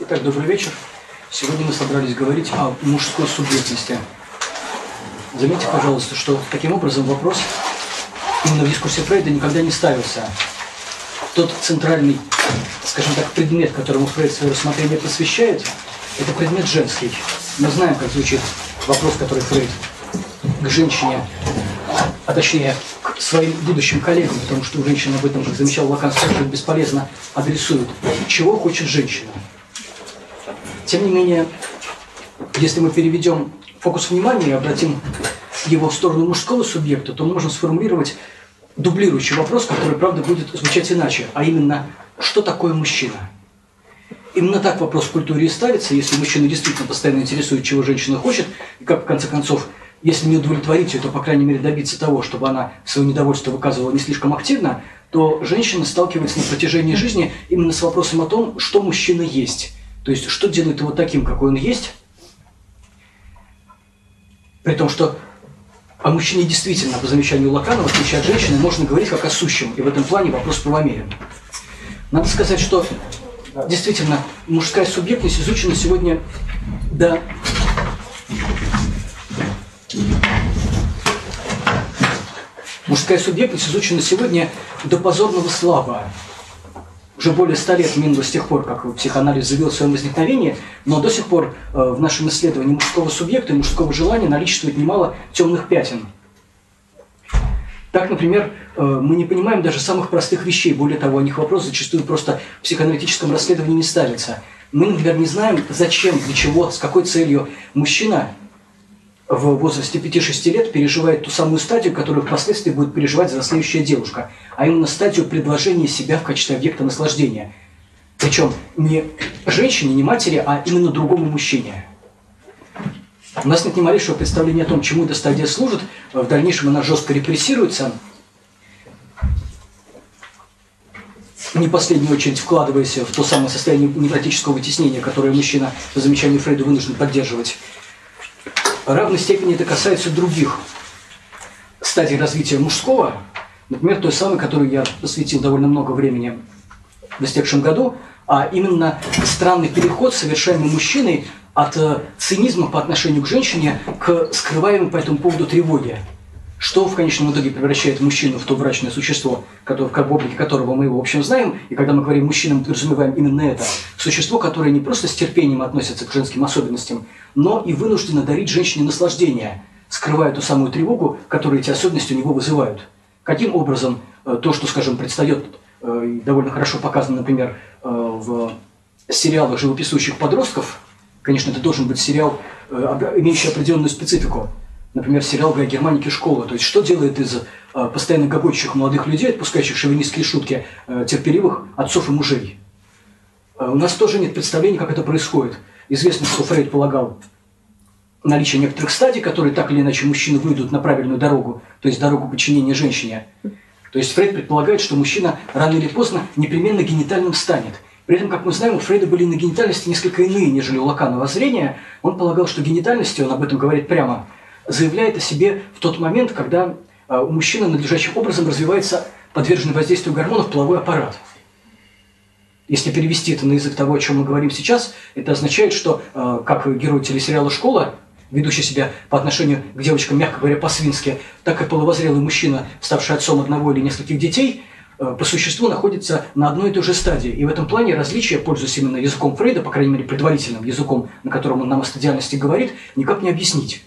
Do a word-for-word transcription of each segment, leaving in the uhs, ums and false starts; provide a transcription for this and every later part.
Так, добрый вечер. Сегодня мы собрались говорить о мужской субъектности. Заметьте, пожалуйста, что таким образом вопрос именно в дискурсе Фрейда никогда не ставился. Тот центральный, скажем так, предмет, которому Фрейд свое рассмотрение посвящает, это предмет женский. Мы знаем, как звучит вопрос, который Фрейд к женщине, а точнее к своим будущим коллегам, потому что у женщин об этом, как замечал Лакан, спрашивать бесполезно, адресуют. Чего хочет женщина? Тем не менее, если мы переведем фокус внимания и обратим его в сторону мужского субъекта, то мы можем сформулировать дублирующий вопрос, который, правда, будет звучать иначе, а именно, что такое мужчина? Именно так вопрос в культуре и ставится, если мужчина действительно постоянно интересует, чего женщина хочет, и как, в конце концов, если не удовлетворить ее, то, по крайней мере, добиться того, чтобы она свое недовольство выказывала не слишком активно, то женщина сталкивается на протяжении жизни именно с вопросом о том, что мужчина есть. То есть, что делает его таким, какой он есть, при том, что о мужчине действительно, по замечанию Лакана, в отличие от женщины, можно говорить как о сущем, и в этом плане вопрос правомерен. Надо сказать, что действительно мужская субъектность изучена сегодня до... Мужская субъектность изучена сегодня до позорного слабо. Уже более ста лет минуло с тех пор, как психоанализ заявил о своем возникновении, но до сих пор э, в нашем исследовании мужского субъекта и мужского желания наличествует немало темных пятен. Так, например, э, мы не понимаем даже самых простых вещей, более того, о них вопрос зачастую просто в психоаналитическом расследовании не ставится. Мы, например, не знаем, зачем, для чего, с какой целью мужчина в возрасте пяти-шести лет переживает ту самую стадию, которую впоследствии будет переживать взрослеющая девушка, а именно стадию предложения себя в качестве объекта наслаждения. Причем не женщине, не матери, а именно другому мужчине. У нас нет ни малейшего представления о том, чему эта стадия служит, в дальнейшем она жестко репрессируется, не в последнюю очередь вкладываясь в то самое состояние невротического вытеснения, которое мужчина, по замечанию Фрейда, вынужден поддерживать. В равной степени это касается других стадий развития мужского, например, той самой, которой я посвятил довольно много времени в истекшем году, а именно странный переход, совершаемый мужчиной от цинизма по отношению к женщине к скрываемой по этому поводу тревоге, что в конечном итоге превращает мужчину в то брачное существо, которое, в облике которого мы его, в общем, знаем, и когда мы говорим «мужчина», мы подразумеваем именно это, существо, которое не просто с терпением относится к женским особенностям, но и вынуждено дарить женщине наслаждение, скрывая ту самую тревогу, которую эти особенности у него вызывают. Каким образом то, что, скажем, предстает, довольно хорошо показано, например, в сериалах живописующих подростков, конечно, это должен быть сериал, имеющий определенную специфику, например, сериал «Гай Германики. Школа». То есть, что делает из постоянно гогочущих молодых людей, отпускающих шовинистские шутки, терпеливых отцов и мужей? У нас тоже нет представления, как это происходит. Известно, что Фрейд полагал наличие некоторых стадий, которые так или иначе мужчины выйдут на правильную дорогу, то есть дорогу подчинения женщине. То есть Фрейд предполагает, что мужчина рано или поздно непременно генитальным станет. При этом, как мы знаем, у Фрейда были на генитальности несколько иные, нежели у Лакана воззрения. Он полагал, что генитальности, он об этом говорит прямо, заявляет о себе в тот момент, когда у мужчины надлежащим образом развивается подверженный воздействию гормонов половой аппарат. Если перевести это на язык того, о чем мы говорим сейчас, это означает, что, как герой телесериала «Школа», ведущий себя по отношению к девочкам, мягко говоря, по-свински, так и половозрелый мужчина, ставший отцом одного или нескольких детей, по существу находится на одной и той же стадии. И в этом плане различия, пользуясь именно языком Фрейда, по крайней мере предварительным языком, на котором он нам о стадиальности говорит, никак не объяснить.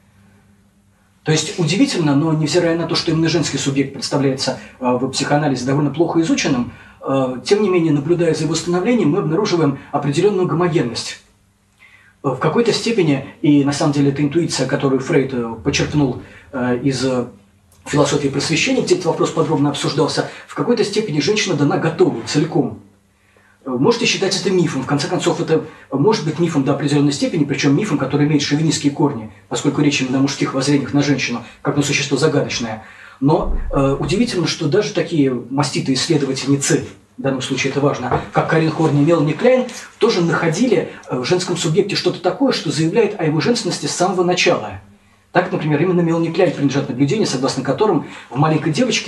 То есть удивительно, но невзирая на то, что именно женский субъект представляется в психоанализе довольно плохо изученным, тем не менее, наблюдая за его становлением, мы обнаруживаем определенную гомогенность. В какой-то степени, и на самом деле это интуиция, которую Фрейд почерпнул из философии просвещения, где этот вопрос подробно обсуждался, в какой-то степени женщина дана готовой, целиком. Можете считать это мифом. В конце концов, это может быть мифом до определенной степени, причем мифом, который имеет шовинистские корни, поскольку речь именно о мужских воззрениях на женщину, как на существо загадочное. Но э, удивительно, что даже такие маститые исследовательницы, в данном случае это важно, как Карин Хорни и Мелани Кляйн, тоже находили в женском субъекте что-то такое, что заявляет о его женственности с самого начала. Так, например, именно Мелани Кляйн принадлежат наблюдения, согласно которым в маленькой девочке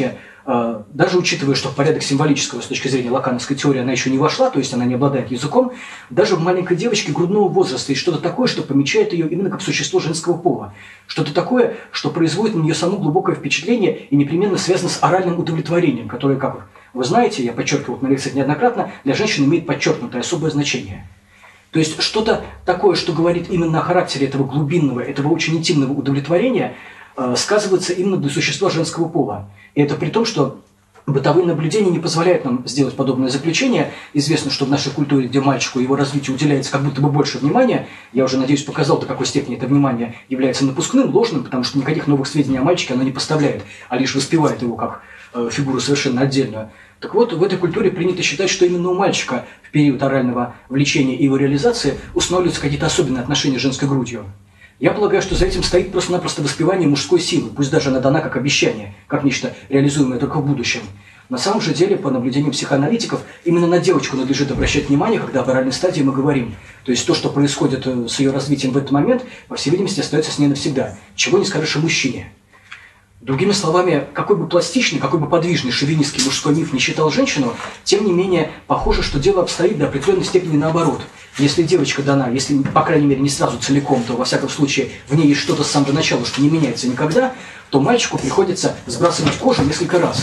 даже учитывая, что в порядок символического с точки зрения лакановской теории она еще не вошла, то есть она не обладает языком, даже в маленькой девочке грудного возраста есть что-то такое, что помечает ее именно как существо женского пола. Что-то такое, что производит на нее само глубокое впечатление и непременно связано с оральным удовлетворением, которое, как вы знаете, я подчеркивал на лекциях неоднократно, для женщин имеет подчеркнутое особое значение. То есть что-то такое, что говорит именно о характере этого глубинного, этого очень интимного удовлетворения, сказывается именно для существа женского пола. И это при том, что бытовые наблюдения не позволяют нам сделать подобное заключение. Известно, что в нашей культуре, где мальчику и его развитию уделяется как будто бы больше внимания, я уже, надеюсь, показал, до какой степени это внимание является напускным, ложным, потому что никаких новых сведений о мальчике оно не поставляет, а лишь воспевает его как э, фигуру совершенно отдельную. Так вот, в этой культуре принято считать, что именно у мальчика в период орального влечения и его реализации устанавливаются какие-то особенные отношения с женской грудью. Я полагаю, что за этим стоит просто-напросто воспевание мужской силы, пусть даже она дана как обещание, как нечто реализуемое только в будущем. На самом же деле, по наблюдениям психоаналитиков, именно на девочку надлежит обращать внимание, когда об оральной стадии мы говорим. То есть то, что происходит с ее развитием в этот момент, по всей видимости, остается с ней навсегда. Чего не скажешь о мужчине. Другими словами, какой бы пластичный, какой бы подвижный шовинистский мужской миф не считал женщину, тем не менее, похоже, что дело обстоит до определенной степени наоборот. Если девочка дана, если, по крайней мере, не сразу целиком, то, во всяком случае, в ней есть что-то с самого начала, что не меняется никогда, то мальчику приходится сбрасывать кожу несколько раз.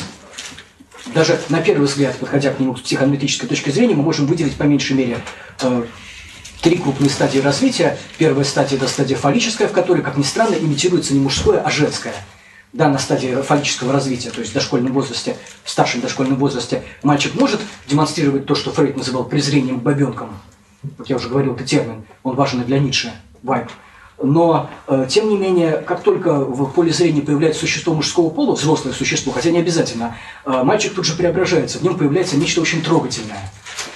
Даже на первый взгляд, подходя к нему с психоаналитической точки зрения, мы можем выделить по меньшей мере э, три крупные стадии развития. Первая стадия – это стадия фаллическая, в которой, как ни странно, имитируется не мужское, а женское. Да, на стадии фаллического развития, то есть в дошкольном возрасте, в старшем дошкольном возрасте, мальчик может демонстрировать то, что Фрейд называл презрением к бабенкам. Как я уже говорил, это термин, он важен и для Ницше, вайб. Но, э, тем не менее, как только в поле зрения появляется существо мужского пола, взрослое существо, хотя не обязательно, э, мальчик тут же преображается, в нем появляется нечто очень трогательное.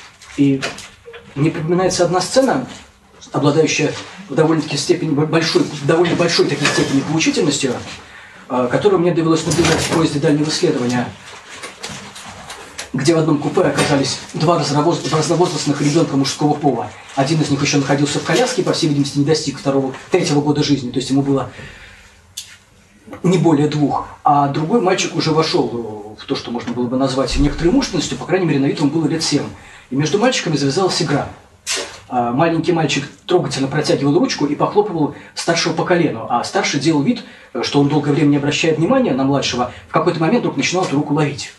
И мне припоминается одна сцена, обладающая довольно-таки степени большой, довольно большой такой степени поучительностью, э, которую мне довелось наблюдать в поезде дальнего исследования, где в одном купе оказались два разновозрастных ребенка мужского пола. Один из них еще находился в коляске, по всей видимости, не достиг второго, третьего года жизни, то есть ему было не более двух. А другой мальчик уже вошел в то, что можно было бы назвать некоторой мужественностью, по крайней мере, на вид ему было лет семь. И между мальчиками завязалась игра. Маленький мальчик трогательно протягивал ручку и похлопывал старшего по колену, а старший делал вид, что он долгое время не обращает внимания на младшего, в какой-то момент вдруг начинал эту руку ловить.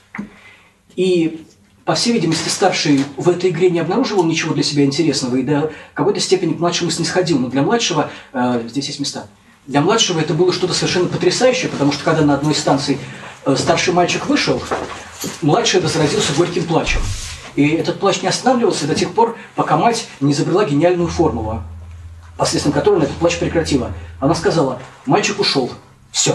И, по всей видимости, старший в этой игре не обнаруживал ничего для себя интересного и до какой-то степени к младшему снисходил. Но для младшего, э, здесь есть места, для младшего это было что-то совершенно потрясающее, потому что когда на одной из станций э, старший мальчик вышел, младший разразился горьким плачем. И этот плач не останавливался до тех пор, пока мать не изобрела гениальную формулу, посредством которой она этот плач прекратила. Она сказала: «Мальчик ушел. Все».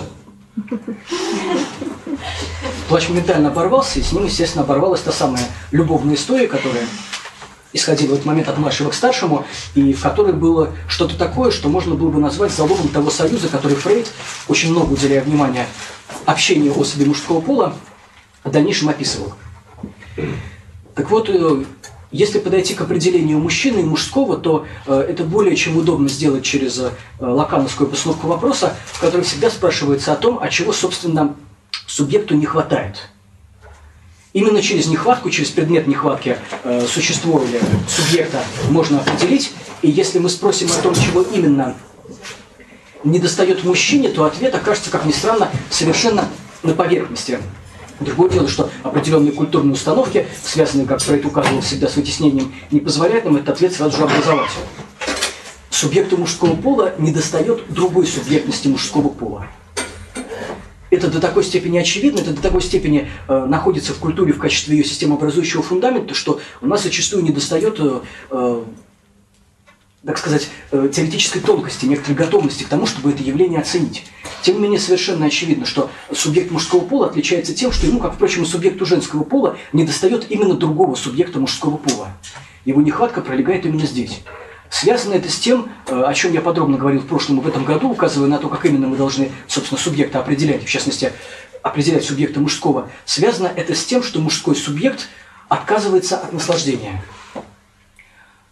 Плач моментально оборвался, и с ним, естественно, оборвалась та самая любовная история, которая исходила в этот момент от младшего к старшему, и в которой было что-то такое, что можно было бы назвать залогом того союза, который Фрейд, очень много уделяя внимания общению особей мужского пола, в дальнейшем описывал. Так вот, если подойти к определению мужчины и мужского, то э, это более чем удобно сделать через э, лакановскую постановку вопроса, в которой всегда спрашивается о том, а чего, собственно, субъекту не хватает. Именно через нехватку, через предмет нехватки э, существо или субъекта можно определить. И если мы спросим о том, чего именно недостает мужчине, то ответ окажется, как ни странно, совершенно на поверхности. Другое дело, что определенные культурные установки, связанные, как Фрейд указывал, всегда с вытеснением, не позволяют нам этот ответ сразу же образовать. Субъекту мужского пола недостает другой субъектности мужского пола. Это до такой степени очевидно, это до такой степени э, находится в культуре в качестве ее системообразующего фундамента, что у нас зачастую недостает, э, э, так сказать, э, теоретической тонкости, некоторой готовности к тому, чтобы это явление оценить. Тем не менее, совершенно очевидно, что субъект мужского пола отличается тем, что ему, как, впрочем, и субъекту женского пола, недостает именно другого субъекта мужского пола. Его нехватка пролегает именно здесь. Связано это с тем, о чем я подробно говорил в прошлом и в этом году, указывая на то, как именно мы должны, собственно, субъекта определять, в частности, определять субъекта мужского. Связано это с тем, что мужской субъект отказывается от наслаждения.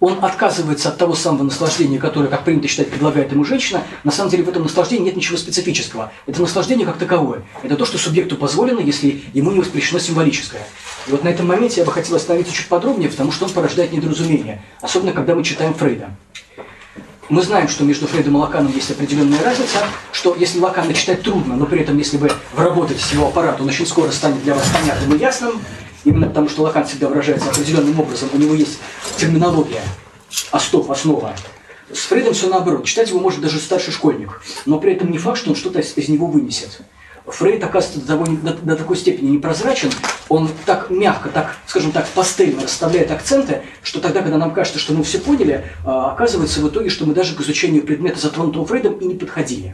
он отказывается от того самого наслаждения, которое, как принято считать, предлагает ему женщина. На самом деле в этом наслаждении нет ничего специфического. Это наслаждение как таковое. Это то, что субъекту позволено, если ему не воспрещено символическое. И вот на этом моменте я бы хотел остановиться чуть подробнее, потому что он порождает недоразумение, особенно когда мы читаем Фрейда. Мы знаем, что между Фрейдом и Лаканом есть определенная разница, что если Лакана читать трудно, но при этом, если вы вработаетесь в его аппарат, он очень скоро станет для вас понятным и ясным, именно потому что Лакан всегда выражается определенным образом, у него есть терминология, основ, основа. С Фрейдом все наоборот. Читать его может даже старший школьник, но при этом не факт, что он что-то из, из него вынесет. Фрейд, оказывается, до, до, до такой степени непрозрачен, он так мягко, так, скажем так, пастельно расставляет акценты, что тогда, когда нам кажется, что мы все поняли, оказывается в итоге, что мы даже к изучению предмета, затронутого Фрейдом, и не подходили.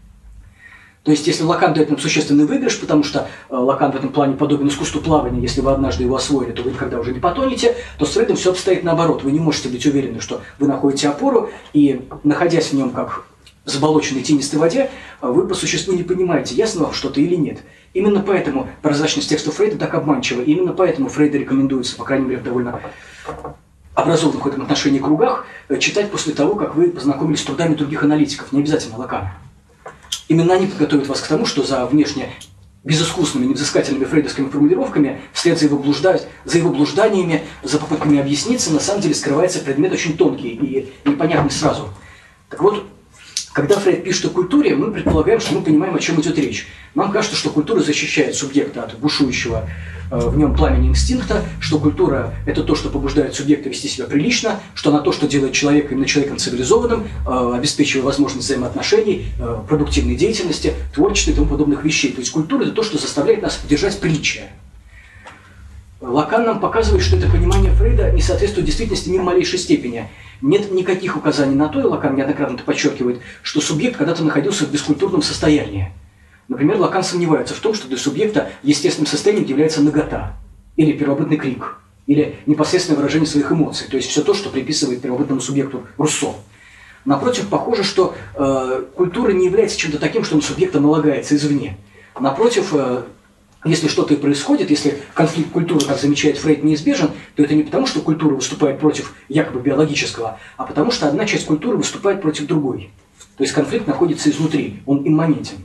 То есть, если Лакан дает нам существенный выигрыш, потому что Лакан в этом плане подобен искусству плавания, если вы однажды его освоили, то вы никогда уже не потонете, то с Фрейдом все обстоит наоборот. Вы не можете быть уверены, что вы находите опору, и, находясь в нем как в заболоченной тенистой воде, вы по существу не понимаете, ясно вам что-то или нет. Именно поэтому прозрачность текстов Фрейда так обманчива, и именно поэтому Фрейда рекомендуется, по крайней мере, в довольно образованных в этом отношении кругах, читать после того, как вы познакомились с трудами других аналитиков, не обязательно Лакана. Именно они подготовят вас к тому, что за внешне безыскусными, невзыскательными фрейдовскими формулировками, вслед за его, блуждать, за его блужданиями, за попытками объясниться, на самом деле скрывается предмет очень тонкий и непонятный сразу. Так вот, когда Фрейд пишет о культуре, мы предполагаем, что мы понимаем, о чем идет речь. Нам кажется, что культура защищает субъекта от бушующего э, в нем пламени инстинкта, что культура – это то, что побуждает субъекта вести себя прилично, что она то, что делает человека именно человеком цивилизованным, э, обеспечивая возможность взаимоотношений, э, продуктивной деятельности, творчества и тому подобных вещей. То есть культура – это то, что заставляет нас держать приличие. Лакан нам показывает, что это понимание Фрейда не соответствует действительности ни в малейшей степени. Нет никаких указаний на то, и Лакан неоднократно это подчеркивает, что субъект когда-то находился в бескультурном состоянии. Например, Лакан сомневается в том, что для субъекта естественным состоянием является нагота, или первобытный крик, или непосредственное выражение своих эмоций, то есть все то, что приписывает первобытному субъекту Руссо. Напротив, похоже, что э, культура не является чем-то таким, что на субъекта налагается извне. Напротив, э, если что-то и происходит, если конфликт культуры, как замечает Фрейд, неизбежен, то это не потому, что культура выступает против якобы биологического, а потому что одна часть культуры выступает против другой. То есть конфликт находится изнутри, он имманентен.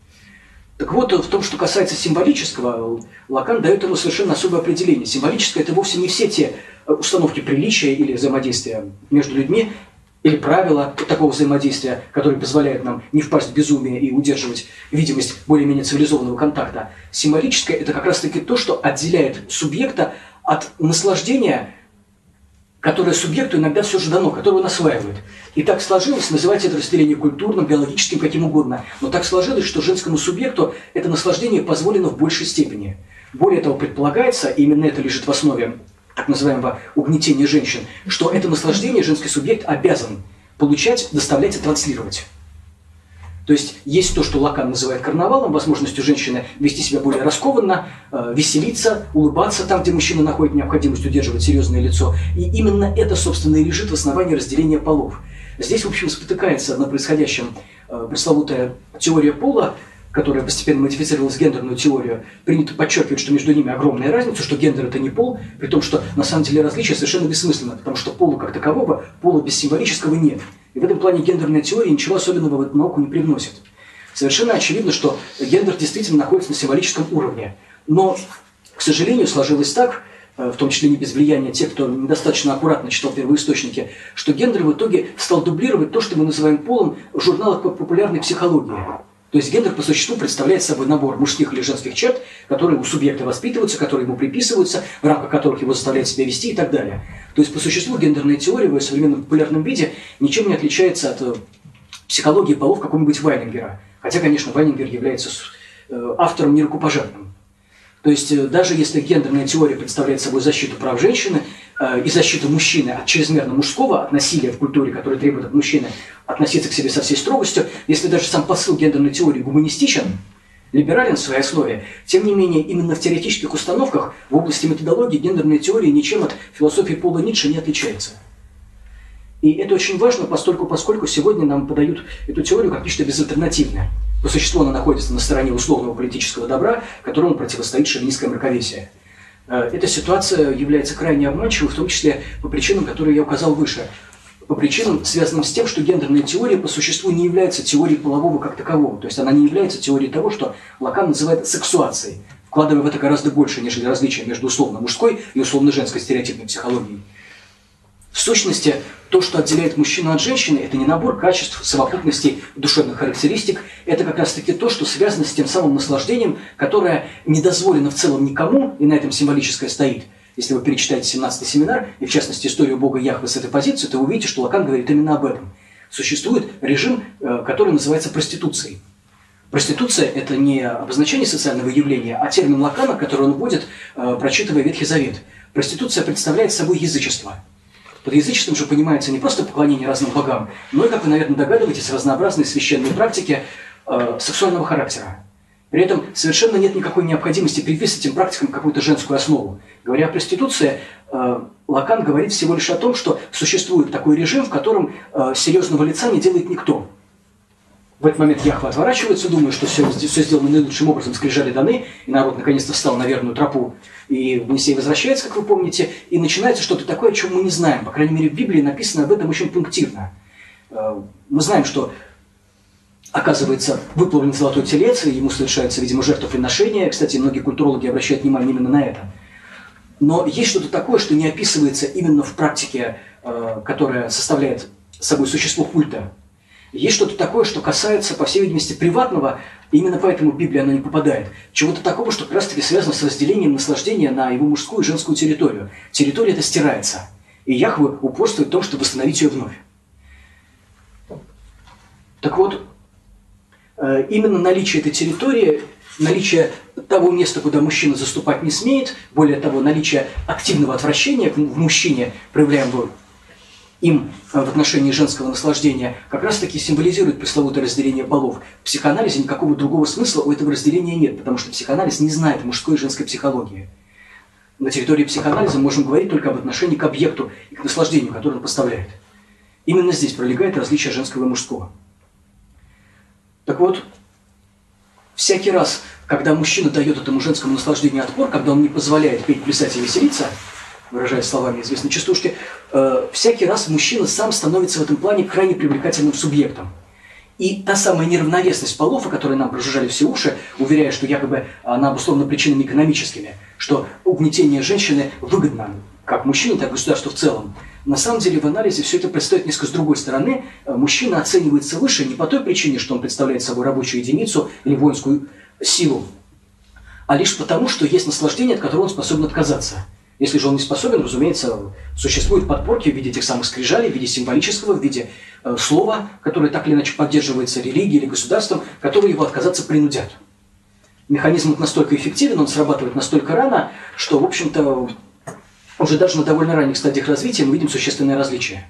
Так вот, в том, что касается символического, Лакан дает ему совершенно особое определение. Символическое – это вовсе не все те установки приличия или взаимодействия между людьми, или правила такого взаимодействия, которые позволяют нам не впасть в безумие и удерживать видимость более-менее цивилизованного контакта. Символическое – это как раз-таки то, что отделяет субъекта от наслаждения, которое субъекту иногда все же дано, которое он осваивает. И так сложилось, называйте это разделение культурным, биологическим, каким угодно, но так сложилось, что женскому субъекту это наслаждение позволено в большей степени. Более того, предполагается, и именно это лежит в основе так называемого угнетения женщин, что это наслаждение женский субъект обязан получать, доставлять и транслировать. То есть есть то, что Лакан называет карнавалом, возможностью женщины вести себя более раскованно, э, веселиться, улыбаться там, где мужчина находит необходимость удерживать серьезное лицо. И именно это, собственно, и лежит в основании разделения полов. Здесь, в общем, спотыкается на происходящем э, пресловутая теория пола, которая постепенно модифицировалась в гендерную теорию. Принято подчеркивать, что между ними огромная разница, что гендер – это не пол, при том, что на самом деле различие совершенно бессмысленно, потому что пола как такового, пола без символического нет. И в этом плане гендерная теория ничего особенного в эту науку не привносит. Совершенно очевидно, что гендер действительно находится на символическом уровне. Но, к сожалению, сложилось так, в том числе не без влияния тех, кто недостаточно аккуратно читал первоисточники, что гендер в итоге стал дублировать то, что мы называем полом в журналах по популярной психологии. То есть гендер по существу представляет собой набор мужских или женских черт, которые у субъекта воспитываются, которые ему приписываются, в рамках которых его заставляют себя вести и так далее. То есть по существу гендерная теория в современном популярном виде ничем не отличается от психологии полов какого-нибудь Вайнингера. Хотя, конечно, Вайнингер является автором нерукопожатным. То есть даже если гендерная теория представляет собой защиту прав женщины э, и защиту мужчины от чрезмерно мужского, от насилия в культуре, которое требует от мужчины относиться к себе со всей строгостью, если даже сам посыл гендерной теории гуманистичен, либерален в своей основе, тем не менее именно в теоретических установках в области методологии гендерная теория ничем от философии Пола Ницше не отличается. И это очень важно, поскольку, поскольку сегодня нам подают эту теорию как нечто безальтернативное. По существу она находится на стороне условного политического добра, которому противостоит шовинистское мракобесие. Эта ситуация является крайне обманчивой, в том числе по причинам, которые я указал выше. По причинам, связанным с тем, что гендерная теория по существу не является теорией полового как такового. То есть она не является теорией того, что Лакан называет сексуацией, вкладывая в это гораздо больше, нежели различия между условно-мужской и условно-женской стереотипной психологией. В сущности, то, что отделяет мужчину от женщины, это не набор качеств, совокупностей душевных характеристик, это как раз-таки то, что связано с тем самым наслаждением, которое не дозволено в целом никому, и на этом символическое стоит. Если вы перечитаете семнадцатый семинар, и в частности историю Бога Яхве с этой позиции, то вы увидите, что Лакан говорит именно об этом. Существует режим, который называется проституцией. Проституция – это не обозначение социального явления, а термин Лакана, который он вводит, прочитывая Ветхий Завет. Проституция представляет собой язычество. Под язычеством же понимается не просто поклонение разным богам, но и, как вы, наверное, догадываетесь, разнообразные священные практики э, сексуального характера. При этом совершенно нет никакой необходимости приписывать этим практикам какую-то женскую основу. Говоря о проституции, э, Лакан говорит всего лишь о том, что существует такой режим, в котором э, серьезного лица не делает никто. В этот момент Яхва отворачивается, думая, что все, все сделано наилучшим образом, скрижали даны, и народ наконец-то встал на верную тропу, и Моисей возвращается, как вы помните, и начинается что-то такое, о чем мы не знаем. По крайней мере, в Библии написано об этом очень пунктирно. Мы знаем, что, оказывается, выплавлен золотой телец, и ему совершается, видимо, жертвоприношение. Кстати, многие культурологи обращают внимание именно на это. Но есть что-то такое, что не описывается именно в практике, которая составляет собой существо культа. Есть что-то такое, что касается, по всей видимости, приватного, и именно поэтому в Библию оно не попадает. Чего-то такого, что как раз-таки связано с разделением наслаждения на его мужскую и женскую территорию. Территория эта стирается. И Яхве упорствует в том, чтобы восстановить ее вновь. Так вот, именно наличие этой территории, наличие того места, куда мужчина заступать не смеет, более того, наличие активного отвращения в мужчине, проявляемого им в отношении женского наслаждения, как раз-таки символизирует пресловутое разделение полов. В психоанализе никакого другого смысла у этого разделения нет, потому что психоанализ не знает мужской и женской психологии. На территории психоанализа мы можем говорить только об отношении к объекту и к наслаждению, которое он поставляет. Именно здесь пролегает различие женского и мужского. Так вот, всякий раз, когда мужчина дает этому женскому наслаждению отпор, когда он не позволяет петь, плясать и веселиться, выражаясь словами известной частушки, э, всякий раз мужчина сам становится в этом плане крайне привлекательным субъектом. И та самая неравновесность полов, о которой нам прожужжали все уши, уверяя, что якобы она обусловлена причинами экономическими, что угнетение женщины выгодно как мужчине, так и государству в целом. На самом деле в анализе все это предстоит несколько с другой стороны. Мужчина оценивается выше не по той причине, что он представляет собой рабочую единицу или воинскую силу, а лишь потому, что есть наслаждение, от которого он способен отказаться. Если же он не способен, разумеется, существуют подпорки в виде этих самых скрижалей, в виде символического, в виде э, слова, которое так или иначе поддерживается религией или государством, которые его отказаться принудят. Механизм настолько эффективен, он срабатывает настолько рано, что, в общем-то, уже даже на довольно ранних стадиях развития мы видим существенные различия.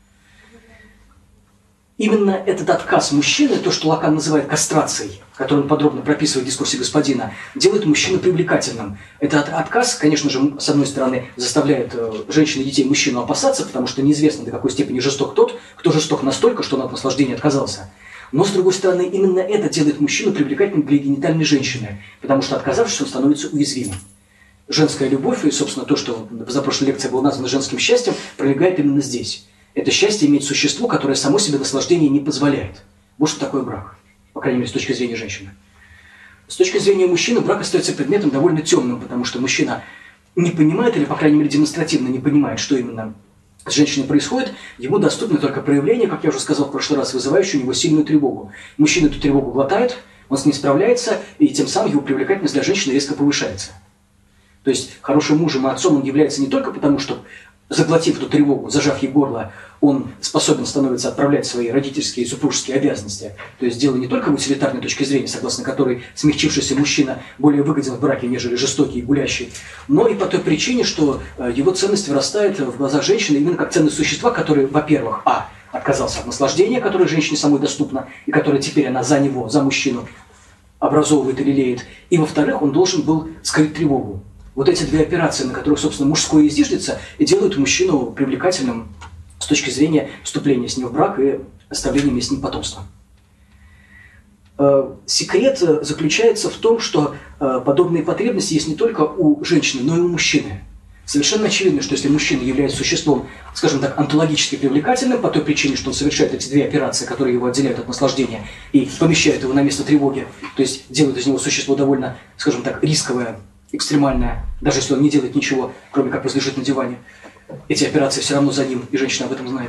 Именно этот отказ мужчины, то, что Лакан называет кастрацией, который он подробно прописывает в дискурсе господина, делает мужчину привлекательным. Этот отказ, конечно же, с одной стороны, заставляет женщин и детей мужчину опасаться, потому что неизвестно, до какой степени жесток тот, кто жесток настолько, что он от наслаждения отказался. Но, с другой стороны, именно это делает мужчину привлекательным для генитальной женщины, потому что, отказавшись, он становится уязвимым. Женская любовь, и, собственно, то, что в позапрошлой лекции было названо женским счастьем, пролегает именно здесь. Это счастье имеет существо, которое само себе наслаждение не позволяет. Вот что такое брак, по крайней мере, с точки зрения женщины. С точки зрения мужчины брак остается предметом довольно темным, потому что мужчина не понимает, или, по крайней мере, демонстративно не понимает, что именно с женщиной происходит. Ему доступны только проявления, как я уже сказал в прошлый раз, вызывающие у него сильную тревогу. Мужчина эту тревогу глотает, он с ней справляется, и тем самым его привлекательность для женщины резко повышается. То есть хорошим мужем и отцом он является не только потому, что, заглотив эту тревогу, зажав ей горло, он способен становится отправлять свои родительские и супружеские обязанности. То есть дело не только в утилитарной точке зрения, согласно которой смягчившийся мужчина более выгоден в браке, нежели жестокий и гулящий, но и по той причине, что его ценность вырастает в глазах женщины именно как ценность существа, который, во-первых, а, отказался от наслаждения, которое женщине самой доступно, и которое теперь она за него, за мужчину образовывает и лелеет, и, во-вторых, он должен был скрыть тревогу. Вот эти две операции, на которых, собственно, мужское и зиждется, и делают мужчину привлекательным с точки зрения вступления с ним в брак и оставления с ним потомства. Секрет заключается в том, что подобные потребности есть не только у женщины, но и у мужчины. Совершенно очевидно, что если мужчина является существом, скажем так, онтологически привлекательным, по той причине, что он совершает эти две операции, которые его отделяют от наслаждения, и помещают его на место тревоги, то есть делают из него существо довольно, скажем так, рисковое, экстремальное, даже если он не делает ничего, кроме как возлежит на диване. Эти операции все равно за ним, и женщина об этом знает.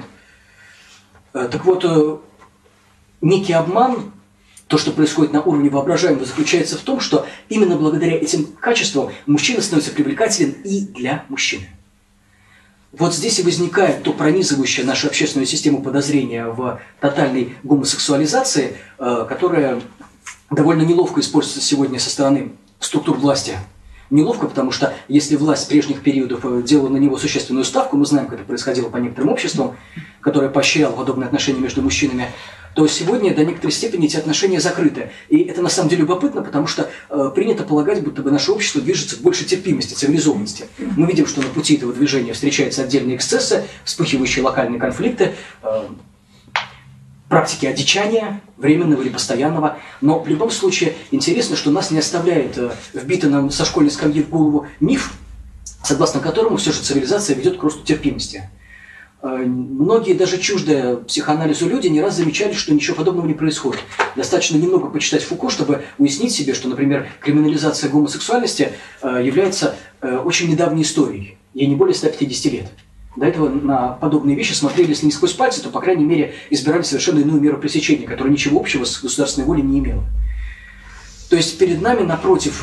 Так вот, некий обман, то, что происходит на уровне воображаемого, заключается в том, что именно благодаря этим качествам мужчина становится привлекателен и для мужчины. Вот здесь и возникает то пронизывающее нашу общественную систему подозрения в тотальной гомосексуализации, которая довольно неловко используется сегодня со стороны структур власти. Неловко, потому что если власть прежних периодов делала на него существенную ставку, мы знаем, как это происходило по некоторым обществам, которое поощряло подобные отношения между мужчинами, то сегодня до некоторой степени эти отношения закрыты. И это на самом деле любопытно, потому что э, принято полагать, будто бы наше общество движется к большей терпимости, цивилизованности. Мы видим, что на пути этого движения встречаются отдельные эксцессы, вспыхивающие локальные конфликты, э, практики одичания, временного или постоянного. Но в любом случае интересно, что нас не оставляет э, вбитый нам со школьной скамьи в голову миф, согласно которому все же цивилизация ведет к росту терпимости. Многие, даже чуждые психоанализу люди, не раз замечали, что ничего подобного не происходит. Достаточно немного почитать Фуко, чтобы уяснить себе, что, например, криминализация гомосексуальности является очень недавней историей. Ей не более ста пятидесяти лет. До этого на подобные вещи смотрели, если не сквозь пальцы, то, по крайней мере, избирали совершенно иную меру пресечения, которая ничего общего с государственной волей не имела. То есть перед нами, напротив,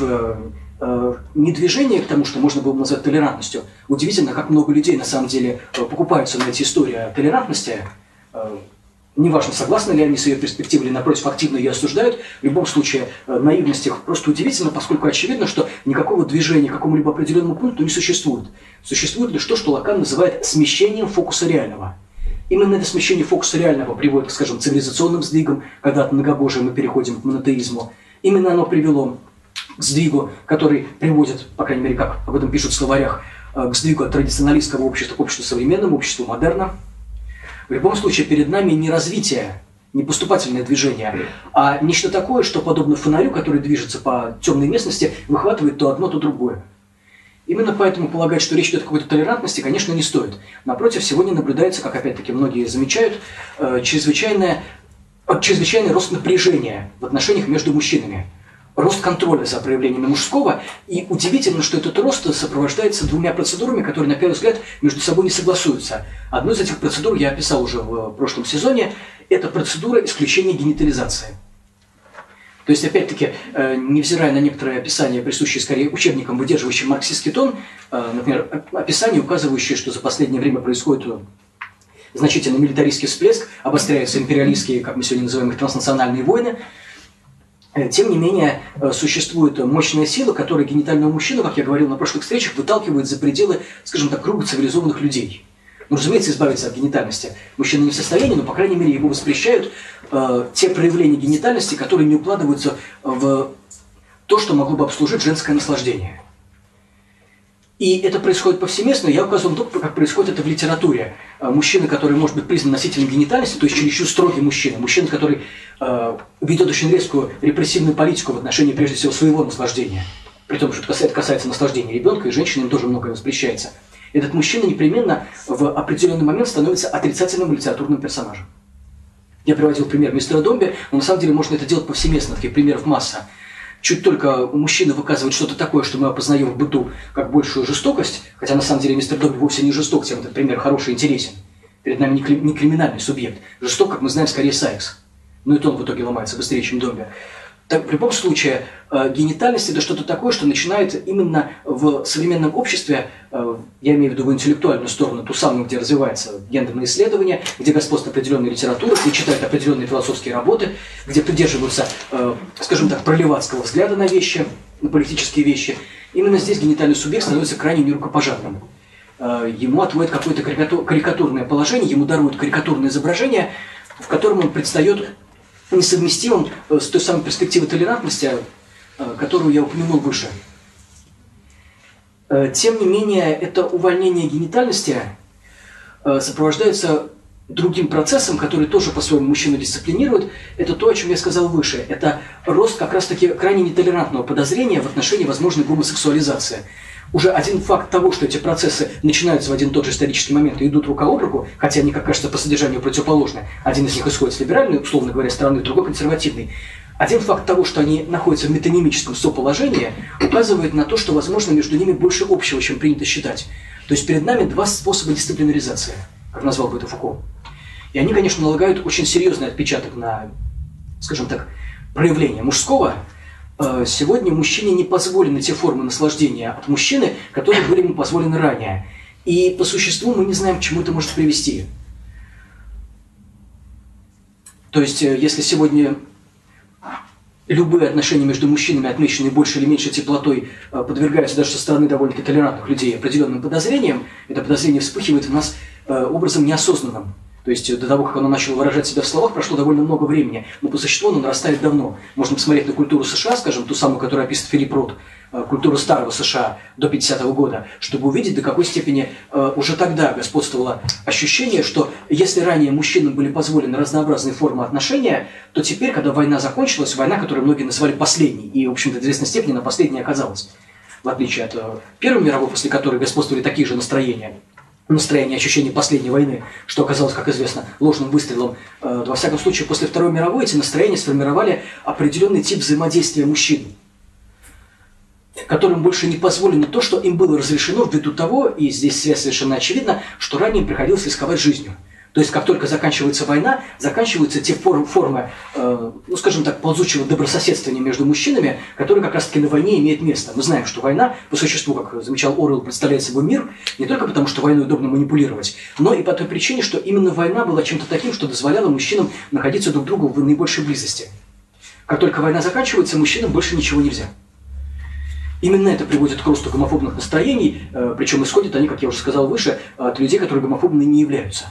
не движение к тому, что можно было бы назвать толерантностью. Удивительно, как много людей на самом деле покупаются на эти истории о толерантности. Неважно, согласны ли они с ее перспективой или, напротив, активно ее осуждают. В любом случае, наивность их просто удивительна, поскольку очевидно, что никакого движения к какому-либо определенному пункту не существует. Существует лишь то, что Лакан называет смещением фокуса реального. Именно это смещение фокуса реального приводит, скажем, к цивилизационным сдвигам, когда от многобожия мы переходим к монотеизму. Именно оно привело к сдвигу, который приводит, по крайней мере, как об этом пишут в словарях, к сдвигу от традиционалистского общества к обществу современному, обществу модерна. В любом случае, перед нами не развитие, не поступательное движение, а нечто такое, что, подобно фонарю, который движется по темной местности, выхватывает то одно, то другое. Именно поэтому полагать, что речь идет о какой-то толерантности, конечно, не стоит. Напротив, сегодня наблюдается, как опять-таки многие замечают, чрезвычайное, чрезвычайный рост напряжения в отношениях между мужчинами. Рост контроля за проявлениями мужского, и удивительно, что этот рост сопровождается двумя процедурами, которые, на первый взгляд, между собой не согласуются. Одну из этих процедур я описал уже в прошлом сезоне, это процедура исключения генитализации. То есть, опять-таки, невзирая на некоторые описания, присущие скорее учебникам, выдерживающим марксистский тон, например, описания, указывающие, что за последнее время происходит значительный милитаристский всплеск, обостряются империалистские, как мы сегодня называем их, транснациональные войны. Тем не менее, существует мощная сила, которая генитального мужчину, как я говорил на прошлых встречах, выталкивает за пределы, скажем так, круга цивилизованных людей. Ну, разумеется, избавиться от генитальности мужчина не в состоянии, но, по крайней мере, ему воспрещают э, те проявления генитальности, которые не укладываются в то, что могло бы обслужить женское наслаждение. И это происходит повсеместно. Я указывал на то, как происходит это в литературе. Мужчина, который может быть признан носителем генитальности, то есть чересчур строгий мужчина. Мужчина, который э, ведет очень резкую репрессивную политику в отношении, прежде всего, своего наслаждения. При том, что это касается наслаждения ребенка, и женщинам тоже многое воспрещается. Этот мужчина непременно в определенный момент становится отрицательным литературным персонажем. Я приводил пример мистера Домби, но на самом деле можно это делать повсеместно, таких примеров масса. Чуть только мужчина выказывает что-то такое, что мы опознаем в быту как большую жестокость, хотя на самом деле мистер Домби вовсе не жесток, тем этот пример хороший и интересен. Перед нами не криминальный субъект. Жесток, как мы знаем, скорее Сайкс. Ну и то он в итоге ломается быстрее, чем Домби. Так, в любом случае, э, генитальность – это что-то такое, что начинает именно в современном обществе, э, я имею в виду в интеллектуальную сторону, ту самую, где развивается гендерное исследование, где господствует определенная литература, где читают определенные философские работы, где придерживаются, э, скажем так, проливатского взгляда на вещи, на политические вещи. Именно здесь генитальный субъект становится крайне нерукопожатным. Э, ему отводят какое-то карикатурное положение, ему даруют карикатурное изображение, в котором он предстает несовместимым с той самой перспективой толерантности, которую я упомянул выше. Тем не менее, это увольнение генитальности сопровождается другим процессом, который тоже по-своему мужчину дисциплинирует, это то, о чем я сказал выше. Это рост как раз-таки крайне нетолерантного подозрения в отношении возможной гомосексуализации. Уже один факт того, что эти процессы начинаются в один и тот же исторический момент и идут рука об руку, хотя они, как кажется, по содержанию противоположны. Один из них исходит с либеральной, условно говоря, стороны, другой консервативный. Один факт того, что они находятся в метонимическом соположении, указывает на то, что, возможно, между ними больше общего, чем принято считать. То есть перед нами два способа дисциплинаризации, как назвал бы это Фуко. И они, конечно, налагают очень серьезный отпечаток на, скажем так, проявление мужского. Сегодня мужчине не позволены те формы наслаждения от мужчины, которые были ему позволены ранее. И по существу мы не знаем, к чему это может привести. То есть, если сегодня любые отношения между мужчинами, отмеченные больше или меньшей теплотой, подвергаются даже со стороны довольно-таки толерантных людей определенным подозрениям, это подозрение вспыхивает в нас образом неосознанным. То есть до того, как оно начало выражать себя в словах, прошло довольно много времени, но по существу оно нарастает давно. Можно посмотреть на культуру США, скажем, ту самую, которую описывает Филипп Рот, культуру старого США до пятидесятого года, чтобы увидеть, до какой степени уже тогда господствовало ощущение, что если ранее мужчинам были позволены разнообразные формы отношения, то теперь, когда война закончилась, война, которую многие называли последней, и, в общем-то, в известной степени она последней оказалась, в отличие от Первой мировой, после которой господствовали такие же настроения, настроение ощущения последней войны, что оказалось, как известно, ложным выстрелом. Во всяком случае, после Второй мировой эти настроения сформировали определенный тип взаимодействия мужчин, которым больше не позволено то, что им было разрешено ввиду того, и здесь связь совершенно очевидна, что ранее им приходилось рисковать жизнью. То есть, как только заканчивается война, заканчиваются те формы, э, ну, скажем так, ползучего добрососедствования между мужчинами, которые как раз-таки на войне имеют место. Мы знаем, что война, по существу, как замечал Оруэлл, представляет собой мир, не только потому, что войной удобно манипулировать, но и по той причине, что именно война была чем-то таким, что дозволяло мужчинам находиться друг к другу в наибольшей близости. Как только война заканчивается, мужчинам больше ничего нельзя. Именно это приводит к росту гомофобных настроений, э, причем исходят они, как я уже сказал выше, от людей, которые гомофобными не являются.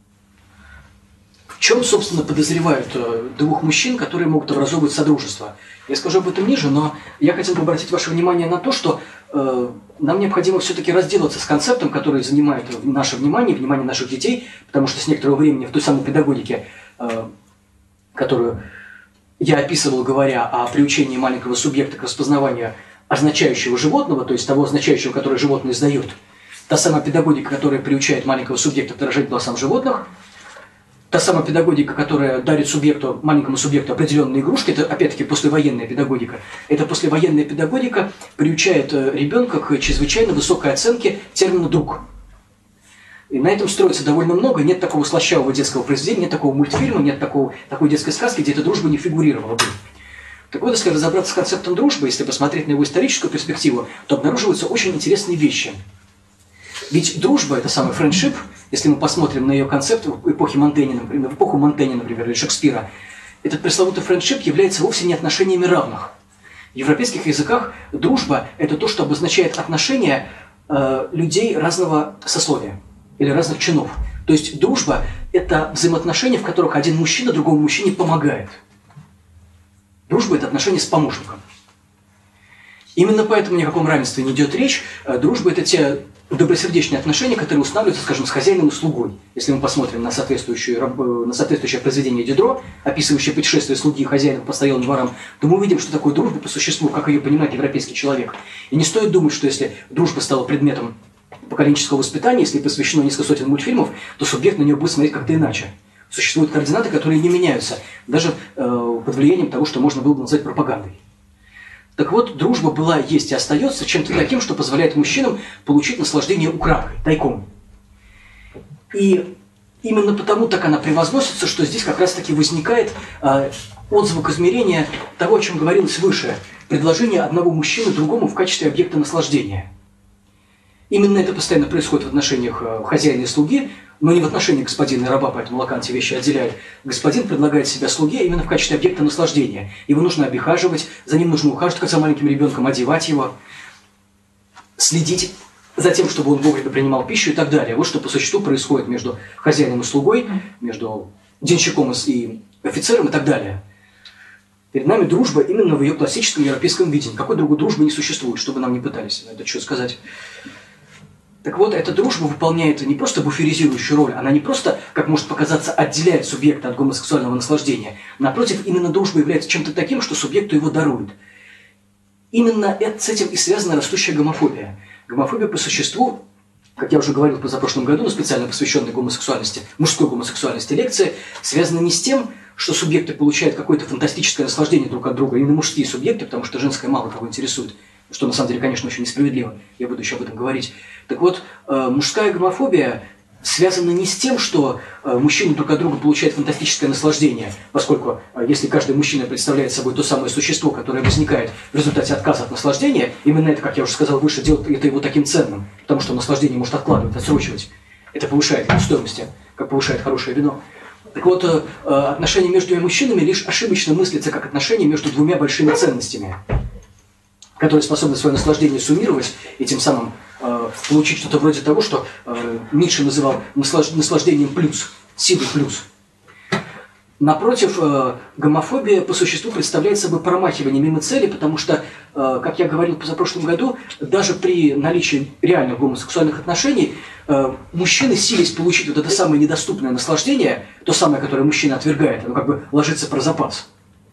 В чем, собственно, подозревают двух мужчин, которые могут образовывать содружество? Я скажу об этом ниже, но я хотел бы обратить ваше внимание на то, что э, нам необходимо все-таки разделаться с концептом, который занимает наше внимание, внимание наших детей, потому что с некоторого времени в той самой педагогике, э, которую я описывал, говоря о приучении маленького субъекта к распознаванию означающего животного, то есть того означающего, которое животное издает, та самая педагогика, которая приучает маленького субъекта к выражать голосам животных, та самая педагогика, которая дарит субъекту, маленькому субъекту определенные игрушки, это опять-таки послевоенная педагогика. Эта послевоенная педагогика приучает ребенка к чрезвычайно высокой оценке термина «друг». И на этом строится довольно много. Нет такого слащавого детского произведения, нет такого мультфильма, нет такого, такой детской сказки, где эта дружба не фигурировала бы. Так вот, если разобраться с концептом дружбы, если посмотреть на его историческую перспективу, то обнаруживаются очень интересные вещи. Ведь дружба, это самый френдшип, если мы посмотрим на ее концепт в эпохе Монтэня, например, в эпоху Монтэня, например, или Шекспира, этот пресловутый френдшип является вовсе не отношениями равных. В европейских языках дружба – это то, что обозначает отношения э, людей разного сословия или разных чинов. То есть дружба – это взаимоотношения, в которых один мужчина другому мужчине помогает. Дружба – это отношения с помощником. Именно поэтому ни о каком равенстве не идет речь. Дружба – это те добросердечные отношения, которые устанавливаются, скажем, с хозяином и слугой. Если мы посмотрим на соответствующее, на соответствующее произведение Дидро, описывающее путешествие слуги и хозяина по постоялым дворам, то мы увидим, что такое дружба по существу, как ее понимает европейский человек. И не стоит думать, что если дружба стала предметом поколенческого воспитания, если посвящено несколько сотен мультфильмов, то субъект на нее будет смотреть как-то иначе. Существуют координаты, которые не меняются, даже э, под влиянием того, что можно было бы назвать пропагандой. Так вот, дружба была, есть и остается чем-то таким, что позволяет мужчинам получить наслаждение украдкой, тайком. И именно потому так она превозносится, что здесь как раз-таки возникает э, отзвук измерения того, о чем говорилось выше, предложение одного мужчины другому в качестве объекта наслаждения. Именно это постоянно происходит в отношениях э, хозяина и слуги, но не в отношении господина и раба, поэтому Лакан эти вещи отделяет. Господин предлагает себя слуге именно в качестве объекта наслаждения. Его нужно обихаживать, за ним нужно ухаживать, как за маленьким ребенком, одевать его, следить за тем, чтобы он вовремя принимал пищу и так далее. Вот что по существу происходит между хозяином и слугой, между денщиком и офицером и так далее. Перед нами дружба именно в ее классическом европейском виде. Никакой другой дружбы не существует, что бы нам ни пытались на этот счет сказать. Так вот, эта дружба выполняет не просто буферизирующую роль, она не просто, как может показаться, отделяет субъекта от гомосексуального наслаждения. Напротив, именно дружба является чем-то таким, что субъекту его дарует. Именно это, с этим и связана растущая гомофобия. Гомофобия по существу, как я уже говорил в позапрошлом году на специально посвященной гомосексуальности, мужской гомосексуальности лекции, связана не с тем, что субъекты получают какое-то фантастическое наслаждение друг от друга, именно мужские субъекты, потому что женское мало кого интересует, что на самом деле, конечно, очень несправедливо, я буду еще об этом говорить. Так вот, э, мужская гомофобия связана не с тем, что э, мужчины друг от друга получают фантастическое наслаждение, поскольку э, если каждый мужчина представляет собой то самое существо, которое возникает в результате отказа от наслаждения, именно это, как я уже сказал выше, делает это его таким ценным, потому что наслаждение может откладывать, отсрочивать. Это повышает его стоимость, как повышает хорошее вино. Так вот, э, отношения между двумя мужчинами лишь ошибочно мыслятся как отношения между двумя большими ценностями, которые способны свое наслаждение суммировать и тем самым э, получить что-то вроде того, что э, Ницше называл наслаж... наслаждением плюс, силой плюс. Напротив, э, гомофобия по существу представляет собой промахивание мимо цели, потому что, э, как я говорил в позапрошлом году, даже при наличии реальных гомосексуальных отношений э, мужчины сились получить вот это самое недоступное наслаждение, то самое, которое мужчина отвергает, оно как бы ложится про запас.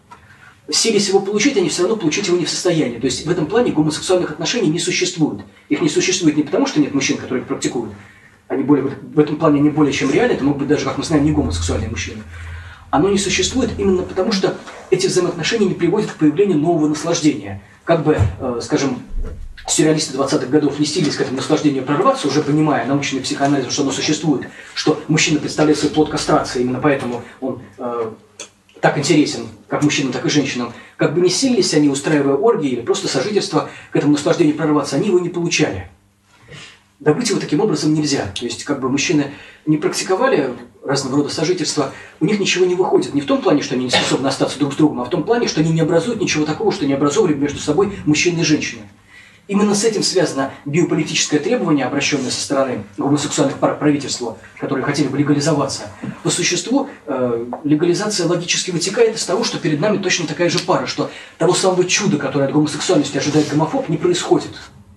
Сились его получить, они все равно получить его не в состоянии. То есть в этом плане гомосексуальных отношений не существует. Их не существует не потому, что нет мужчин, которые их практикуют. Они более, в этом плане не более чем реально, это могут быть даже, как мы знаем, не гомосексуальные мужчины. Оно не существует именно потому, что эти взаимоотношения не приводят к появлению нового наслаждения. Как бы, э, скажем, сюрреалисты двадцатых годов не стились к этому наслаждению прорваться, уже понимая научный психоанализ, что оно существует, что мужчина представляет свой плод кастрации, именно поэтому он э, так интересен как мужчинам, так и женщинам. Как бы не силились они, устраивая оргии или просто сожительство, к этому наслаждению прорваться, они его не получали. Добыть его таким образом нельзя. То есть, как бы мужчины не практиковали разного рода сожительства, у них ничего не выходит. Не в том плане, что они не способны остаться друг с другом, а в том плане, что они не образуют ничего такого, что не образовывали между собой мужчины и женщины. Именно с этим связано биополитическое требование, обращенное со стороны гомосексуальных пар к правительству, которые хотели бы легализоваться. По существу, э, легализация логически вытекает из того, что перед нами точно такая же пара, что того самого чуда, которое от гомосексуальности ожидает гомофоб, не происходит.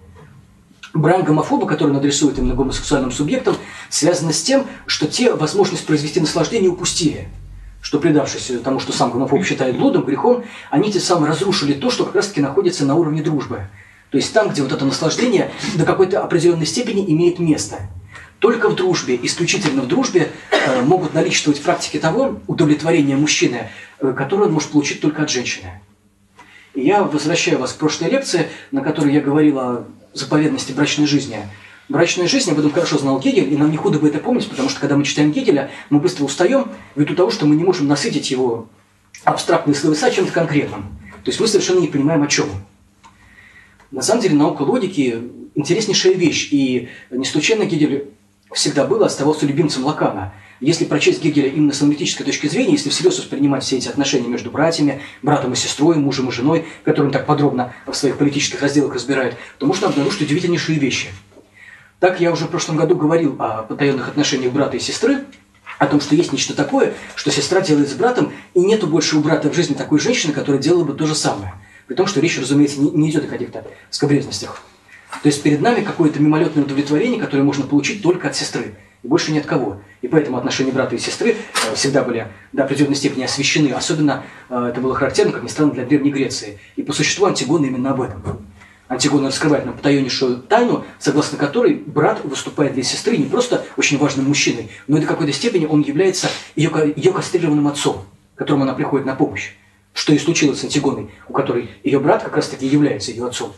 Брань гомофоба, который он адресует именно гомосексуальным субъектам, связана с тем, что те возможность произвести наслаждение упустили. Что, предавшись тому, что сам гомофоб считает блудом, грехом, они тем самым разрушили то, что как раз-таки находится на уровне дружбы. То есть там, где вот это наслаждение до какой-то определенной степени имеет место. Только в дружбе, исключительно в дружбе, э, могут наличествовать практики того удовлетворения мужчины, э, которое он может получить только от женщины. И я возвращаю вас к прошлой лекции, на которой я говорил о заповедности брачной жизни. Брачная жизнь, об этом хорошо знал Гегель, и нам не худо бы это помнить, потому что когда мы читаем Гегеля, мы быстро устаем ввиду того, что мы не можем насытить его абстрактные словеса чем-то конкретным. То есть мы совершенно не понимаем, о чем он. На самом деле наука логики – интереснейшая вещь, и не случайно Гегель всегда был и оставался любимцем Лакана. Если прочесть Гегеля именно с аналитической точки зрения, если всерьез воспринимать все эти отношения между братьями, братом и сестрой, мужем и женой, которые он так подробно в своих политических разделах разбирает, то можно обнаружить удивительнейшие вещи. Так я уже в прошлом году говорил о потаенных отношениях брата и сестры, о том, что есть нечто такое, что сестра делает с братом, и нету больше у брата в жизни такой женщины, которая делала бы то же самое. При том, что речь, разумеется, не, не идет о каких-то скабрезностях. То есть перед нами какое-то мимолетное удовлетворение, которое можно получить только от сестры, и больше ни от кого. И поэтому отношения брата и сестры э, всегда были до определенной степени освящены. Особенно э, это было характерно, как ни странно, для Древней Греции. И по существу Антигона именно об этом. Антигона раскрывает нам потаеннейшую тайну, согласно которой брат выступает для сестры не просто очень важным мужчиной, но и до какой-то степени он является ее, ее кастрированным отцом, которому она приходит на помощь. Что и случилось с Антигоной, у которой ее брат как раз-таки является ее отцом.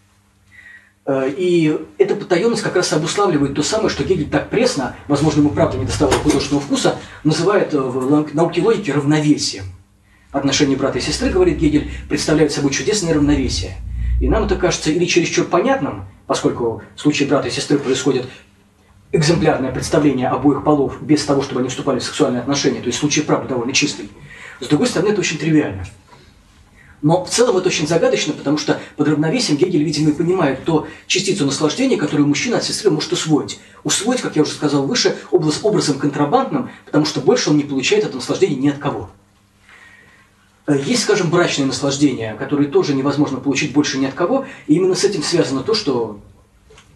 И эта потаенность как раз обуславливает то самое, что Гегель так пресно, возможно, ему правда не доставало художественного вкуса, называет в науке логики равновесием. Отношения брата и сестры, говорит Гегель, представляют собой чудесное равновесие. И нам это кажется или чересчур понятным, поскольку в случае брата и сестры происходит экземплярное представление обоих полов без того, чтобы они вступали в сексуальные отношения, то есть случай правда довольно чистый. С другой стороны, это очень тривиально. Но в целом это очень загадочно, потому что под равновесием Гегель, видимо, и понимает ту частицу наслаждения, которую мужчина от сестры может усвоить. Усвоить, как я уже сказал выше, образ, образом контрабандным, потому что больше он не получает это наслаждение ни от кого. Есть, скажем, брачное наслаждение, которое тоже невозможно получить больше ни от кого, и именно с этим связано то, что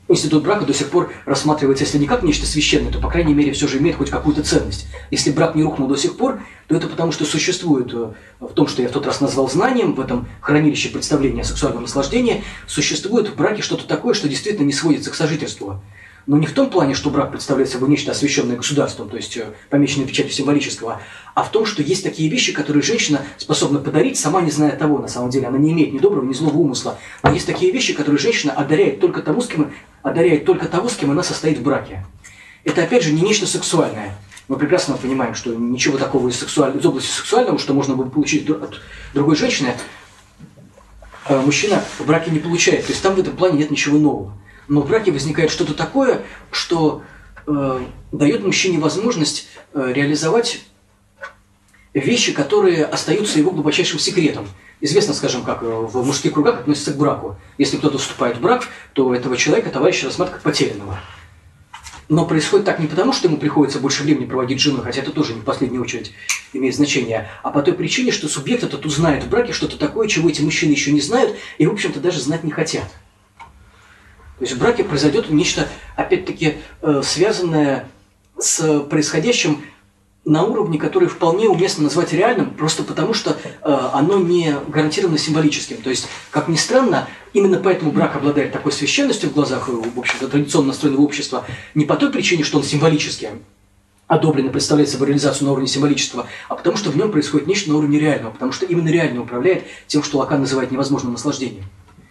институт брака до сих пор рассматривается, если не как нечто священное, то, по крайней мере, все же имеет хоть какую-то ценность. Если брак не рухнул до сих пор, то это потому, что существует в том, что я в тот раз назвал знанием, в этом хранилище представления о сексуальном наслаждении, существует в браке что-то такое, что действительно не сводится к сожительству. Но не в том плане, что брак представляет собой нечто освященное государством, то есть помеченное печатью символического, а в том, что есть такие вещи, которые женщина способна подарить, сама не зная того, на самом деле. Она не имеет ни доброго, ни злого умысла. Но есть такие вещи, которые женщина одаряет только тому, с кем, одаряет только того, с кем она состоит в браке. Это, опять же, не нечто сексуальное. Мы прекрасно понимаем, что ничего такого из, сексуаль... из области сексуального, что можно было получить от другой женщины, мужчина в браке не получает. То есть там в этом плане нет ничего нового. Но в браке возникает что-то такое, что э, дает мужчине возможность э, реализовать вещи, которые остаются его глубочайшим секретом. Известно, скажем, как в мужских кругах относятся к браку. Если кто-то вступает в брак, то этого человека товарищ рассматривает как потерянного. Но происходит так не потому, что ему приходится больше времени проводить с женой, хотя это тоже не в последнюю очередь имеет значение, а по той причине, что субъект этот узнает в браке что-то такое, чего эти мужчины еще не знают и, в общем-то, даже знать не хотят. То есть в браке произойдет нечто, опять-таки, связанное с происходящим на уровне, который вполне уместно назвать реальным, просто потому что оно не гарантированно символическим. То есть, как ни странно, именно поэтому брак обладает такой священностью в глазах, в общем-то, традиционно настроенного общества, не по той причине, что он символически одобрен и представляет собой реализацию на уровне символического, а потому что в нем происходит нечто на уровне реального, потому что именно реально управляет тем, что Лакан называет невозможным наслаждением.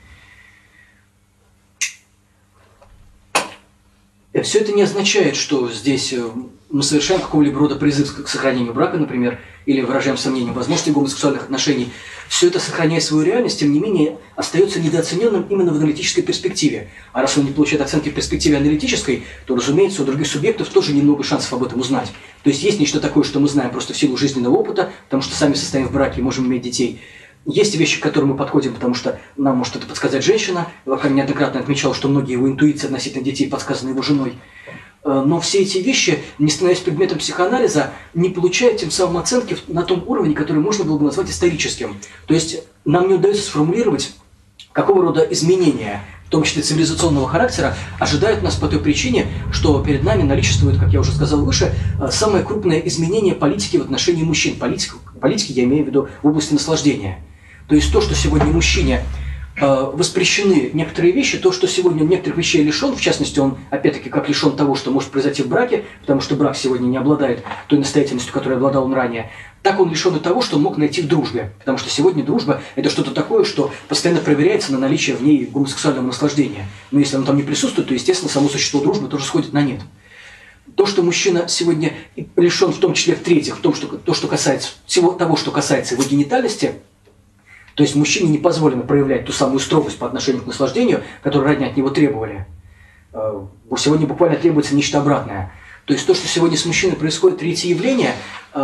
Все это не означает, что здесь мы совершаем какого-либо рода призыв к сохранению брака, например, или выражаем сомнение в возможности гомосексуальных отношений. Все это, сохраняя свою реальность, тем не менее, остается недооцененным именно в аналитической перспективе. А раз он не получает оценки в перспективе аналитической, то, разумеется, у других субъектов тоже немного шансов об этом узнать. То есть есть нечто такое, что мы знаем просто в силу жизненного опыта, потому что сами состоим в браке и можем иметь детей. Есть вещи, к которым мы подходим, потому что нам может это подсказать женщина. Лакан неоднократно отмечал, что многие его интуиции относительно детей подсказаны его женой. Но все эти вещи, не становясь предметом психоанализа, не получают тем самым оценки на том уровне, который можно было бы назвать историческим. То есть нам не удается сформулировать, какого рода изменения, в том числе цивилизационного характера, ожидают нас по той причине, что перед нами наличествует, как я уже сказал выше, самое крупное изменение политики в отношении мужчин. Политики, политики я имею в виду в области наслаждения. То есть то, что сегодня мужчине э, воспрещены некоторые вещи, то, что сегодня он некоторых вещей лишен, в частности, он, опять-таки, как лишен того, что может произойти в браке, потому что брак сегодня не обладает той настоятельностью, которой обладал он ранее, так он лишен и того, что он мог найти в дружбе. Потому что сегодня дружба – это что-то такое, что постоянно проверяется на наличие в ней гомосексуального наслаждения. Но если оно там не присутствует, то, естественно, само существо дружбы тоже сходит на нет. То, что мужчина сегодня лишен, в том числе в-третьих, в том, что, то, что касается всего того, что касается его генитальности, то есть мужчине не позволено проявлять ту самую строгость по отношению к наслаждению, которую ранее от него требовали. Сегодня буквально требуется нечто обратное. То есть то, что сегодня с мужчиной происходит, третье явление,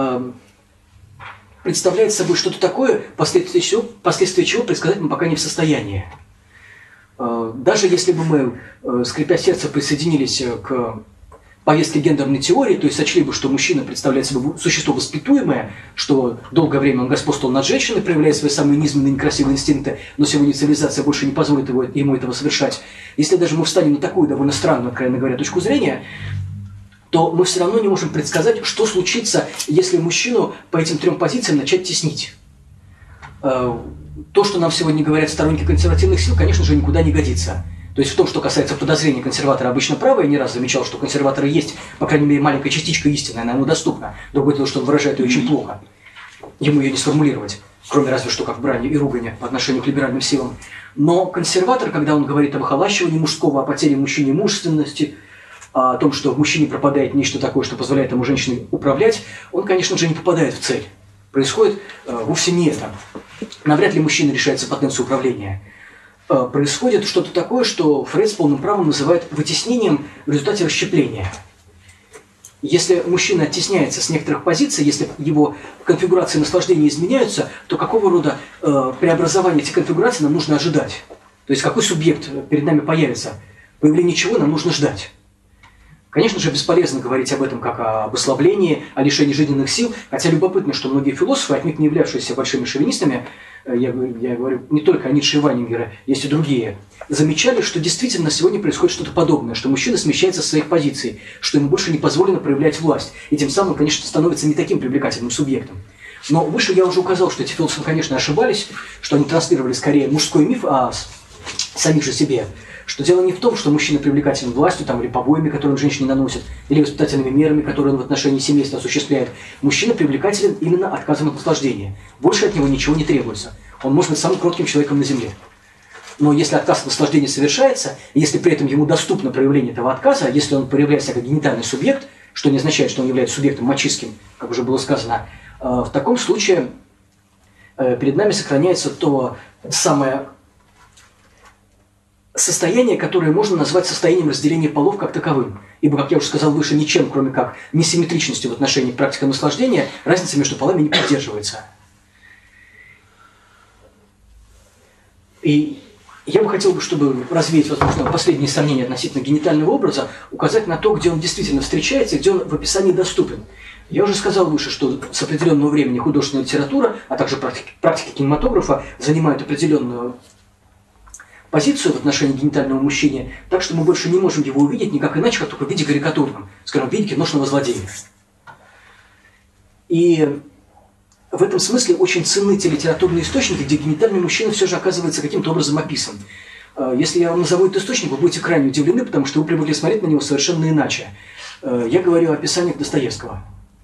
представляет собой что-то такое, последствия чего, последствия чего предсказать мы пока не в состоянии. Даже если бы мы, скрипя сердце, присоединились к повестки гендерной теории, то есть сочли бы, что мужчина представляет собой существо воспитуемое, что долгое время он господствовал над женщиной, проявляя свои самые низменные некрасивые инстинкты, но сегодня цивилизация больше не позволит его, ему этого совершать. Если даже мы встанем на такую довольно странную, откровенно говоря, точку зрения, то мы все равно не можем предсказать, что случится, если мужчину по этим трем позициям начать теснить. То, что нам сегодня говорят сторонники консервативных сил, конечно же, никуда не годится. То есть в том, что касается подозрений консерватора обычно право, я не раз замечал, что консерваторы есть, по крайней мере, маленькая частичка истины, она ему доступна. Другое дело, что он выражает ее очень плохо. Ему ее не сформулировать, кроме разве что как брани и ругани по отношению к либеральным силам. Но консерватор, когда он говорит об охолащивании мужского, о потере мужчине мужественности, о том, что в мужчине пропадает нечто такое, что позволяет ему женщине управлять, он, конечно же, не попадает в цель. Происходит э, вовсе не это. Навряд ли мужчина решается потенцию управления. Происходит что-то такое, что Фрейд с полным правом называет вытеснением в результате расщепления. Если мужчина оттесняется с некоторых позиций, если его конфигурации наслаждения изменяются, то какого рода э, преобразования этих конфигураций нам нужно ожидать? То есть какой субъект перед нами появится? Появление чего нам нужно ждать? Конечно же, бесполезно говорить об этом как об ослаблении, о лишении жизненных сил, хотя любопытно, что многие философы, отнюдь не являвшиеся большими шовинистами, я, я говорю не только о Ницше и Вайнингере, есть и другие, замечали, что действительно сегодня происходит что-то подобное, что мужчина смещается со своих позиций, что ему больше не позволено проявлять власть, и тем самым, конечно, становится не таким привлекательным субъектом. Но выше я уже указал, что эти философы, конечно, ошибались, что они транслировали скорее мужской миф о самих же себе, что дело не в том, что мужчина привлекателен властью там, или побоями, которые он женщине наносит, или воспитательными мерами, которые он в отношении семейства осуществляет. Мужчина привлекателен именно отказом от наслаждения. Больше от него ничего не требуется. Он может быть самым кротким человеком на земле. Но если отказ от наслаждения совершается, если при этом ему доступно проявление этого отказа, если он проявляется как генитальный субъект, что не означает, что он является субъектом мачистским, как уже было сказано, в таком случае перед нами сохраняется то самое состояние, которое можно назвать состоянием разделения полов как таковым. Ибо, как я уже сказал выше, ничем, кроме как несимметричностью в отношении практики наслаждения, разница между полами не поддерживается. И я бы хотел, чтобы развеять, возможно, последние сомнения относительно генитального образа, указать на то, где он действительно встречается и где он в описании доступен. Я уже сказал выше, что с определенного времени художественная литература, а также практики, практики кинематографа занимают определенную позицию в отношении генитального мужчины, так что мы больше не можем его увидеть никак иначе, как только в виде карикатурном, скажем, в виде киношного злодея. И в этом смысле очень ценны те литературные источники, где генитальный мужчина все же оказывается каким-то образом описан. Если я вам назову этот источник, вы будете крайне удивлены, потому что вы привыкли смотреть на него совершенно иначе. Я говорю о описаниях Достоевского.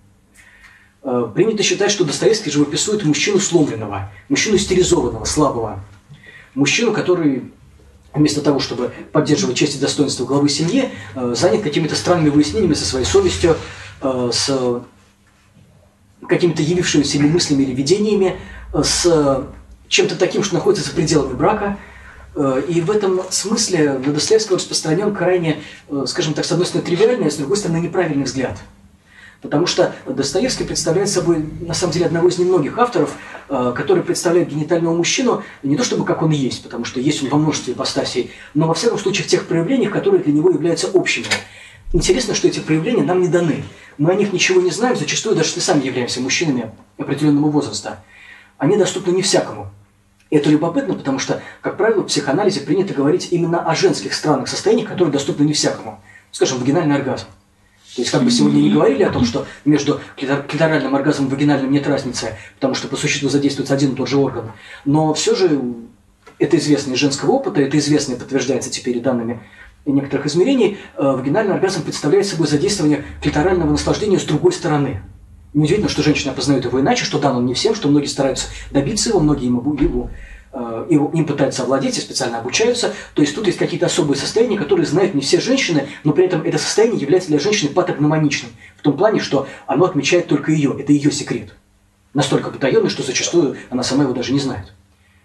Принято считать, что Достоевский живописует мужчину сломленного, мужчину стерилизованного, слабого. Мужчину, который вместо того, чтобы поддерживать честь и достоинство главы семьи, занят какими-то странными выяснениями со своей совестью, с какими-то явившимися ему мыслями или видениями, с чем-то таким, что находится за пределами брака. И в этом смысле на Достоевского распространен крайне, скажем так, с одной стороны тривиальный, а с другой стороны неправильный взгляд. Потому что Достоевский представляет собой, на самом деле, одного из немногих авторов, который представляет генитального мужчину не то чтобы как он есть, потому что есть он во множестве ипостасей, но во всяком случае в тех проявлениях, которые для него являются общими. Интересно, что эти проявления нам не даны. Мы о них ничего не знаем, зачастую даже если сами являемся мужчинами определенного возраста. Они доступны не всякому. И это любопытно, потому что, как правило, в психоанализе принято говорить именно о женских странных состояниях, которые доступны не всякому. Скажем, вагинальный оргазм. То есть, как бы сегодня не говорили о том, что между клиторальным оргазмом и вагинальным нет разницы, потому что по существу задействуется один и тот же орган. Но все же это известно из женского опыта, это известно и подтверждается теперь и данными некоторых измерений. Вагинальный оргазм представляет собой задействование клиторального наслаждения с другой стороны. Неудивительно, что женщины опознают его иначе, что дан он не всем, что многие стараются добиться его, многие ему, его, его, им пытаются овладеть и специально обучаются. То есть тут есть какие-то особые состояния, которые знают не все женщины, но при этом это состояние является для женщины патогномоничным. В том плане, что оно отмечает только ее, это ее секрет. Настолько потаенный, что зачастую она сама его даже не знает.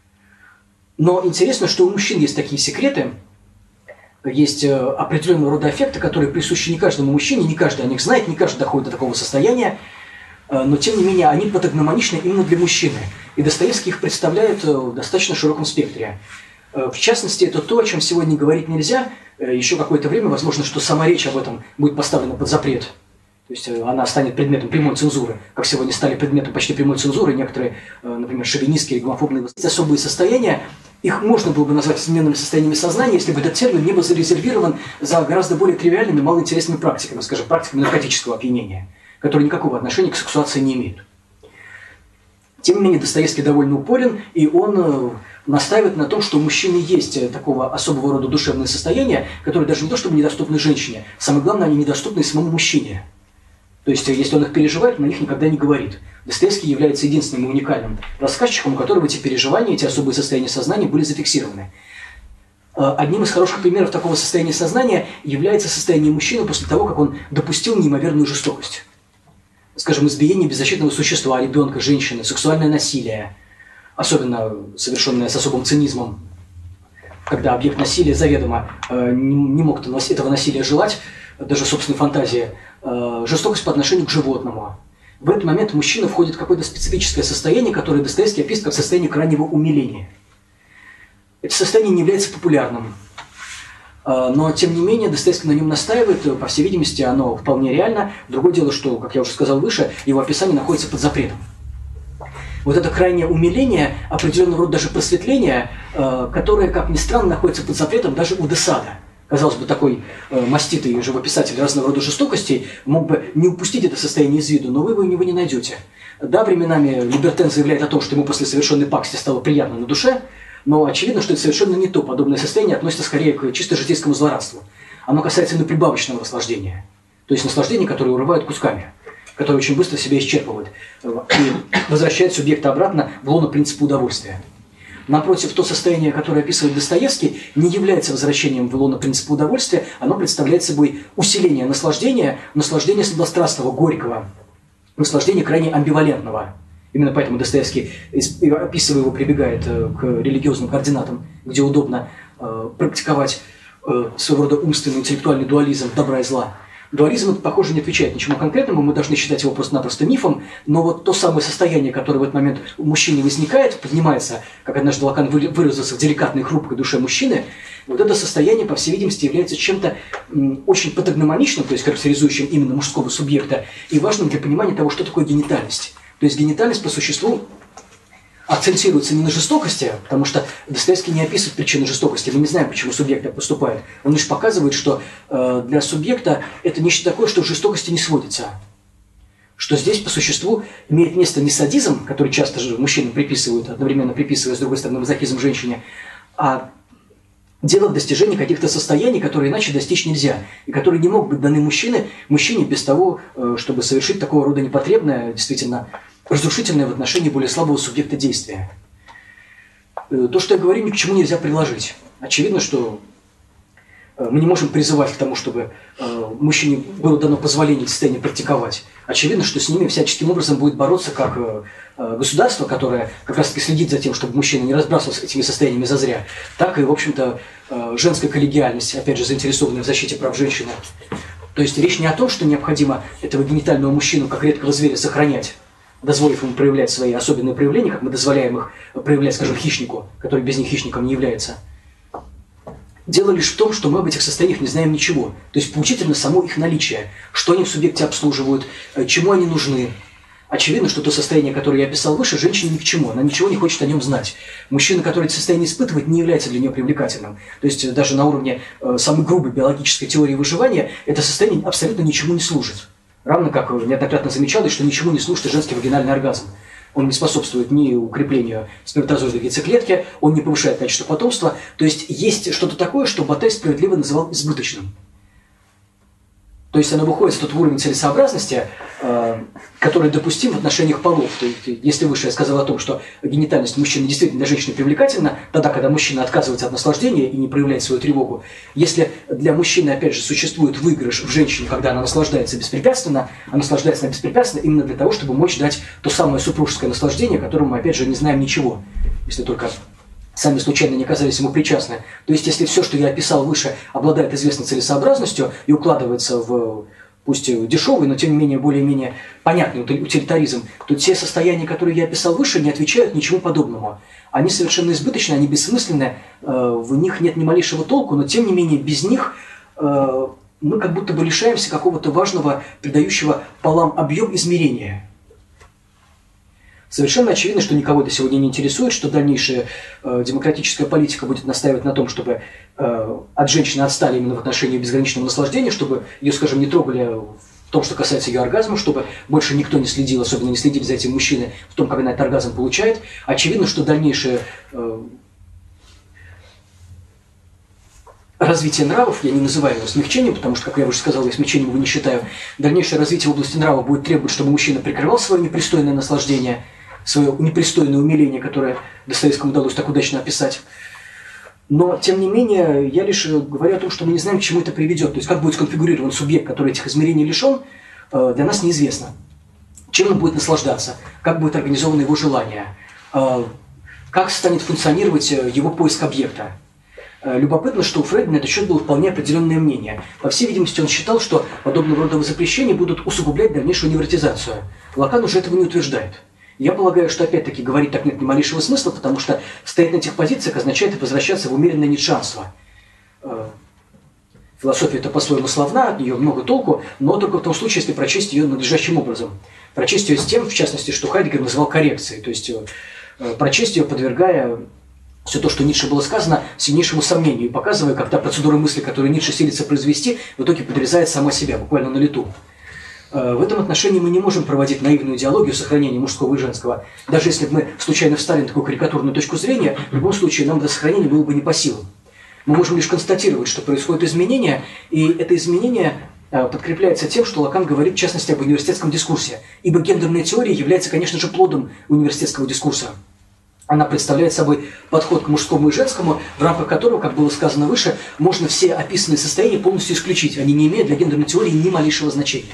Но интересно, что у мужчин есть такие секреты, есть определенного рода аффекты, которые присущи не каждому мужчине, не каждый о них знает, не каждый доходит до такого состояния. Но, тем не менее, они патогномоничны именно для мужчины. И Достоевский их представляет в достаточно широком спектре. В частности, это то, о чем сегодня говорить нельзя. Еще какое-то время, возможно, что сама речь об этом будет поставлена под запрет. То есть она станет предметом прямой цензуры, как сегодня стали предметом почти прямой цензуры некоторые, например, шовинистские или гомофобные особые состояния. Их можно было бы назвать измененными состояниями сознания, если бы этот термин не был зарезервирован за гораздо более тривиальными, малоинтересными практиками, скажем, практиками наркотического опьянения, которые никакого отношения к сексуации не имеют. Тем не менее, Достоевский довольно упорен, и он настаивает на том, что у мужчины есть такого особого рода душевные состояния, которые даже не то чтобы недоступны женщине, самое главное, они недоступны самому мужчине. То есть, если он их переживает, он о них никогда не говорит. Достоевский является единственным и уникальным рассказчиком, у которого эти переживания, эти особые состояния сознания были зафиксированы. Одним из хороших примеров такого состояния сознания является состояние мужчины после того, как он допустил неимоверную жестокость. Скажем, избиение беззащитного существа, ребенка, женщины, сексуальное насилие, особенно совершенное с особым цинизмом, когда объект насилия заведомо не мог этого насилия желать, даже собственной фантазии, жестокость по отношению к животному. В этот момент мужчина входит в какое-то специфическое состояние, которое Достоевский описывает как состояние крайнего умиления. Это состояние не является популярным. Но, тем не менее, Достоевский на нем настаивает, по всей видимости, оно вполне реально. Другое дело, что, как я уже сказал выше, его описание находится под запретом. Вот это крайнее умиление, определенного рода даже просветление, которое, как ни странно, находится под запретом даже у де Сада. Казалось бы, такой э, маститый живописатель разного рода жестокостей мог бы не упустить это состояние из виду, но вы его у него не найдете. Да, временами Либертен заявляет о том, что ему после совершенной пакости стало приятно на душе, но очевидно, что это совершенно не то. Подобное состояние относится скорее к чисто житейскому злорадству. Оно касается именно прибавочного наслаждения. То есть наслаждения, которые урывают кусками, которые очень быстро себя исчерпывают и возвращают субъекта обратно в лоно принципа удовольствия. Напротив, то состояние, которое описывает Достоевский, не является возвращением в лоно принципа удовольствия, оно представляет собой усиление наслаждения, наслаждения сладострастного, горького, наслаждения крайне амбивалентного. Именно поэтому Достоевский, описывая его, прибегает к религиозным координатам, где удобно практиковать своего рода умственный, интеллектуальный дуализм добра и зла. Дуализм, похоже, не отвечает ничему конкретному, мы должны считать его просто-напросто мифом, но вот то самое состояние, которое в этот момент у мужчины возникает, поднимается, как однажды Лакан выразился, в деликатной хрупкой душе мужчины, вот это состояние, по всей видимости, является чем-то очень патогномоничным, то есть характеризующим именно мужского субъекта, и важным для понимания того, что такое генитальность. То есть генитальность по существу акцентируется не на жестокости, потому что Достоевский не описывает причины жестокости, мы не знаем, почему субъект так поступает. Он лишь показывает, что э, для субъекта это нечто такое, что к жестокости не сводится. Что здесь по существу имеет место не садизм, который часто же мужчинам приписывают, одновременно приписывая, с другой стороны, мазохизм женщине, а дело в достижении каких-то состояний, которые иначе достичь нельзя, и которые не могут быть даны мужчине, мужчине без того, э, чтобы совершить такого рода непотребное, действительно, разрушительное в отношении более слабого субъекта действия. То, что я говорю, ни к чему нельзя приложить. Очевидно, что мы не можем призывать к тому, чтобы мужчине было дано позволение это состояние практиковать. Очевидно, что с ними всяческим образом будет бороться как государство, которое как раз-таки следит за тем, чтобы мужчина не разбрасывался этими состояниями зазря, так и, в общем-то, женская коллегиальность, опять же, заинтересованная в защите прав женщины. То есть речь не о том, что необходимо этого генитального мужчину, как редкого зверя, сохранять, дозволив ему проявлять свои особенные проявления, как мы дозволяем их проявлять, скажем, хищнику, который без них хищником не является. Дело лишь в том, что мы об этих состояниях не знаем ничего. То есть поучительно само их наличие, что они в субъекте обслуживают, чему они нужны. Очевидно, что то состояние, которое я описал выше, женщине ни к чему, она ничего не хочет о нем знать. Мужчина, который это состояние испытывает, не является для нее привлекательным. То есть даже на уровне э, самой грубой биологической теории выживания это состояние абсолютно ничему не служит. Равно как неоднократно замечалось, что ничему не служит и женский вагинальный оргазм. Он не способствует ни укреплению сперматозоидной яйцеклетки, он не повышает качество потомства. То есть есть что-то такое, что Батай справедливо называл избыточным. То есть оно выходит в тот уровень целесообразности, э, который допустим в отношениях полов. То есть, если выше я сказал о том, что генитальность мужчины действительно для женщины привлекательна, тогда, когда мужчина отказывается от наслаждения и не проявляет свою тревогу, если для мужчины, опять же, существует выигрыш в женщине, когда она наслаждается беспрепятственно, а наслаждается она беспрепятственно именно для того, чтобы мочь дать то самое супружеское наслаждение, которому мы, опять же, не знаем ничего, если только сами случайно не оказались ему причастны. То есть, если все, что я описал выше, обладает известной целесообразностью и укладывается в, пусть дешевый, но тем не менее более-менее понятный утилитаризм, то те состояния, которые я описал выше, не отвечают ничему подобному. Они совершенно избыточны, они бессмысленны, в них нет ни малейшего толку, но тем не менее без них мы как будто бы лишаемся какого-то важного, придающего полам объем измерения. Совершенно очевидно, что никого это сегодня не интересует, что дальнейшая э, демократическая политика будет настаивать на том, чтобы э, от женщины отстали именно в отношении безграничного наслаждения, чтобы ее, скажем, не трогали в том, что касается ее оргазма, чтобы больше никто не следил, особенно не следили за этим мужчиной в том, как она этот оргазм получает. Очевидно, что дальнейшее э, развитие нравов, я не называю его смягчением, потому что, как я уже сказал, я смягчением его не считаю, дальнейшее развитие в области нравов будет требовать, чтобы мужчина прикрывал свое непристойное наслаждение, свое непристойное умиление, которое Достоевскому удалось так удачно описать. Но, тем не менее, я лишь говорю о том, что мы не знаем, к чему это приведет. То есть, как будет сконфигурирован субъект, который этих измерений лишен, для нас неизвестно. Чем он будет наслаждаться, как будет организовано его желание, как станет функционировать его поиск объекта. Любопытно, что у Фрейда на этот счет было вполне определенное мнение. По всей видимости, он считал, что подобного рода запрещения будут усугублять дальнейшую невротизацию. Лакан уже этого не утверждает. Я полагаю, что опять-таки говорить так нет ни малейшего смысла, потому что стоять на этих позициях означает возвращаться в умеренное ницшанство. Философия это по-своему славна, от нее много толку, но только в том случае, если прочесть ее надлежащим образом. Прочесть ее с тем, в частности, что Хайдеггер называл коррекцией, то есть прочесть ее, подвергая все то, что Ницше было сказано, сильнейшему сомнению, и показывая, как та процедура мысли, которую Ницше силится произвести, в итоге подрезает сама себя, буквально на лету. В этом отношении мы не можем проводить наивную идеологию сохранения мужского и женского. Даже если бы мы случайно встали на такую карикатурную точку зрения, в любом случае нам это сохранение было бы не по силам. Мы можем лишь констатировать, что происходит изменение, и это изменение подкрепляется тем, что Лакан говорит, в частности, об университетском дискурсе. Ибо гендерная теория является, конечно же, плодом университетского дискурса. Она представляет собой подход к мужскому и женскому, в рамках которого, как было сказано выше, можно все описанные состояния полностью исключить. Они не имеют для гендерной теории ни малейшего значения.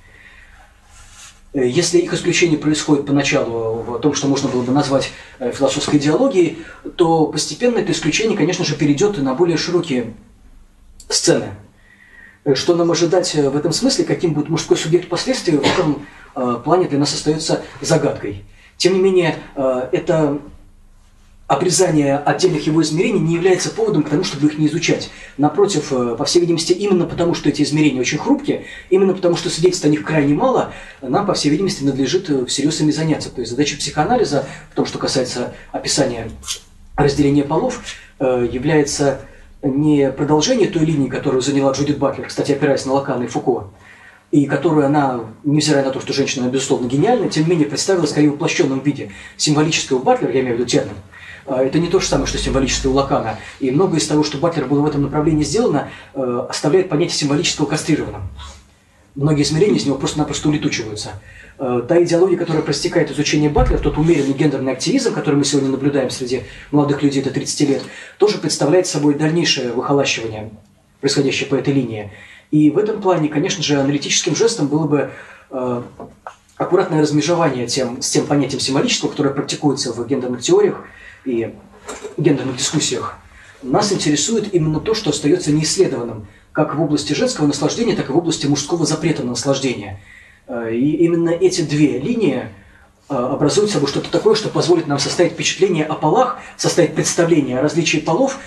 Если их исключение происходит поначалу в том, что можно было бы назвать философской идеологией, то постепенно это исключение, конечно же, перейдет на более широкие сцены. Что нам ожидать в этом смысле, каким будет мужской субъект впоследствии, в этом плане для нас остается загадкой. Тем не менее, это обрезание отдельных его измерений не является поводом к тому, чтобы их не изучать. Напротив, по всей видимости, именно потому, что эти измерения очень хрупкие, именно потому, что свидетельств о них крайне мало, нам, по всей видимости, надлежит всерьез ими заняться. То есть задача психоанализа, в том, что касается описания разделения полов, является не продолжение той линии, которую заняла Джудит Батлер, кстати, опираясь на Лакана и Фуко, и которую она, невзирая на то, что женщина, безусловно, гениальна, тем не менее представила скорее в воплощенном виде. Символическое у Батлер, я имею в виду термин, это не то же самое, что символическое у Лакана. И многое из того, что Батлер было в этом направлении сделано, оставляет понятие символического кастрированным. Многие измерения из него просто-напросто улетучиваются. Та идеология, которая проистекает из учения Батлера, тот умеренный гендерный активизм, который мы сегодня наблюдаем среди молодых людей до тридцати лет, тоже представляет собой дальнейшее выхолащивание, происходящее по этой линии. И в этом плане, конечно же, аналитическим жестом было бы э, аккуратное размежевание тем, с тем понятием символического, которое практикуется в гендерных теориях и гендерных дискуссиях. Нас интересует именно то, что остается неисследованным, как в области женского наслаждения, так и в области мужского запрета на наслаждение. И именно эти две линии образуют собой что-то такое, что позволит нам составить впечатление о полах, составить представление о различии полов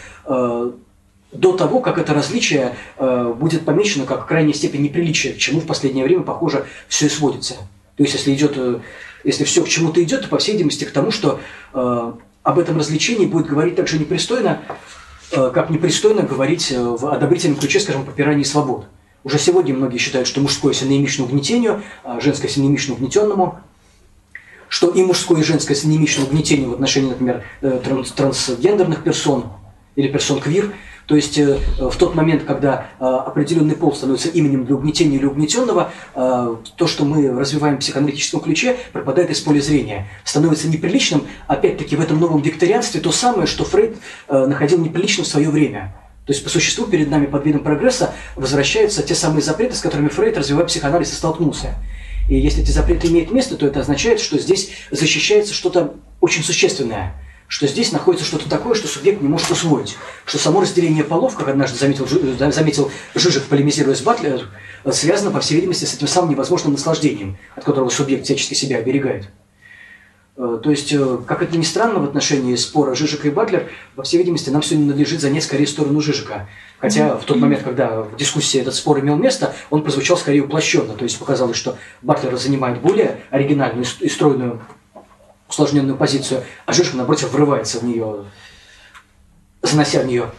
до того, как это различие будет помечено как крайняя степень неприличия, к чему в последнее время, похоже, все и сводится. То есть, если, идет, если все к чему-то идет, то, по всей видимости, к тому, что об этом развлечении будет говорить так же непристойно, как непристойно говорить в одобрительном ключе, скажем, попирании свобод. Уже сегодня многие считают, что мужское синонимично угнетению, а женское синонимично угнетенному, что и мужское, и женское синонимично угнетению в отношении, например, транс трансгендерных персон или персон квир. То есть в тот момент, когда определенный пол становится именем для угнетения или угнетенного, то, что мы развиваем в психоаналитическом ключе, пропадает из поля зрения. Становится неприличным, опять-таки, в этом новом викторианстве то самое, что Фрейд находил неприличным в свое время. То есть, по существу, перед нами под видом прогресса возвращаются те самые запреты, с которыми Фрейд, развивая психоанализ, и столкнулся. И если эти запреты имеют место, то это означает, что здесь защищается что-то очень существенное. Что здесь находится что-то такое, что субъект не может усвоить. Что само разделение полов, как однажды заметил, заметил Жижик, полемизируя с Батлер, связано, по всей видимости, с этим самым невозможным наслаждением, от которого субъект всячески себя оберегает. То есть, как это ни странно, в отношении спора Жижика и Батлер, по всей видимости, нам сегодня надлежит занять скорее сторону Жижика. Хотя в тот момент, когда в дискуссии этот спор имел место, он прозвучал скорее уплощенно. То есть показалось, что Батлер занимает более оригинальную и стройную, усложненную позицию, а Жижик, напротив, врывается в нее, занося в нее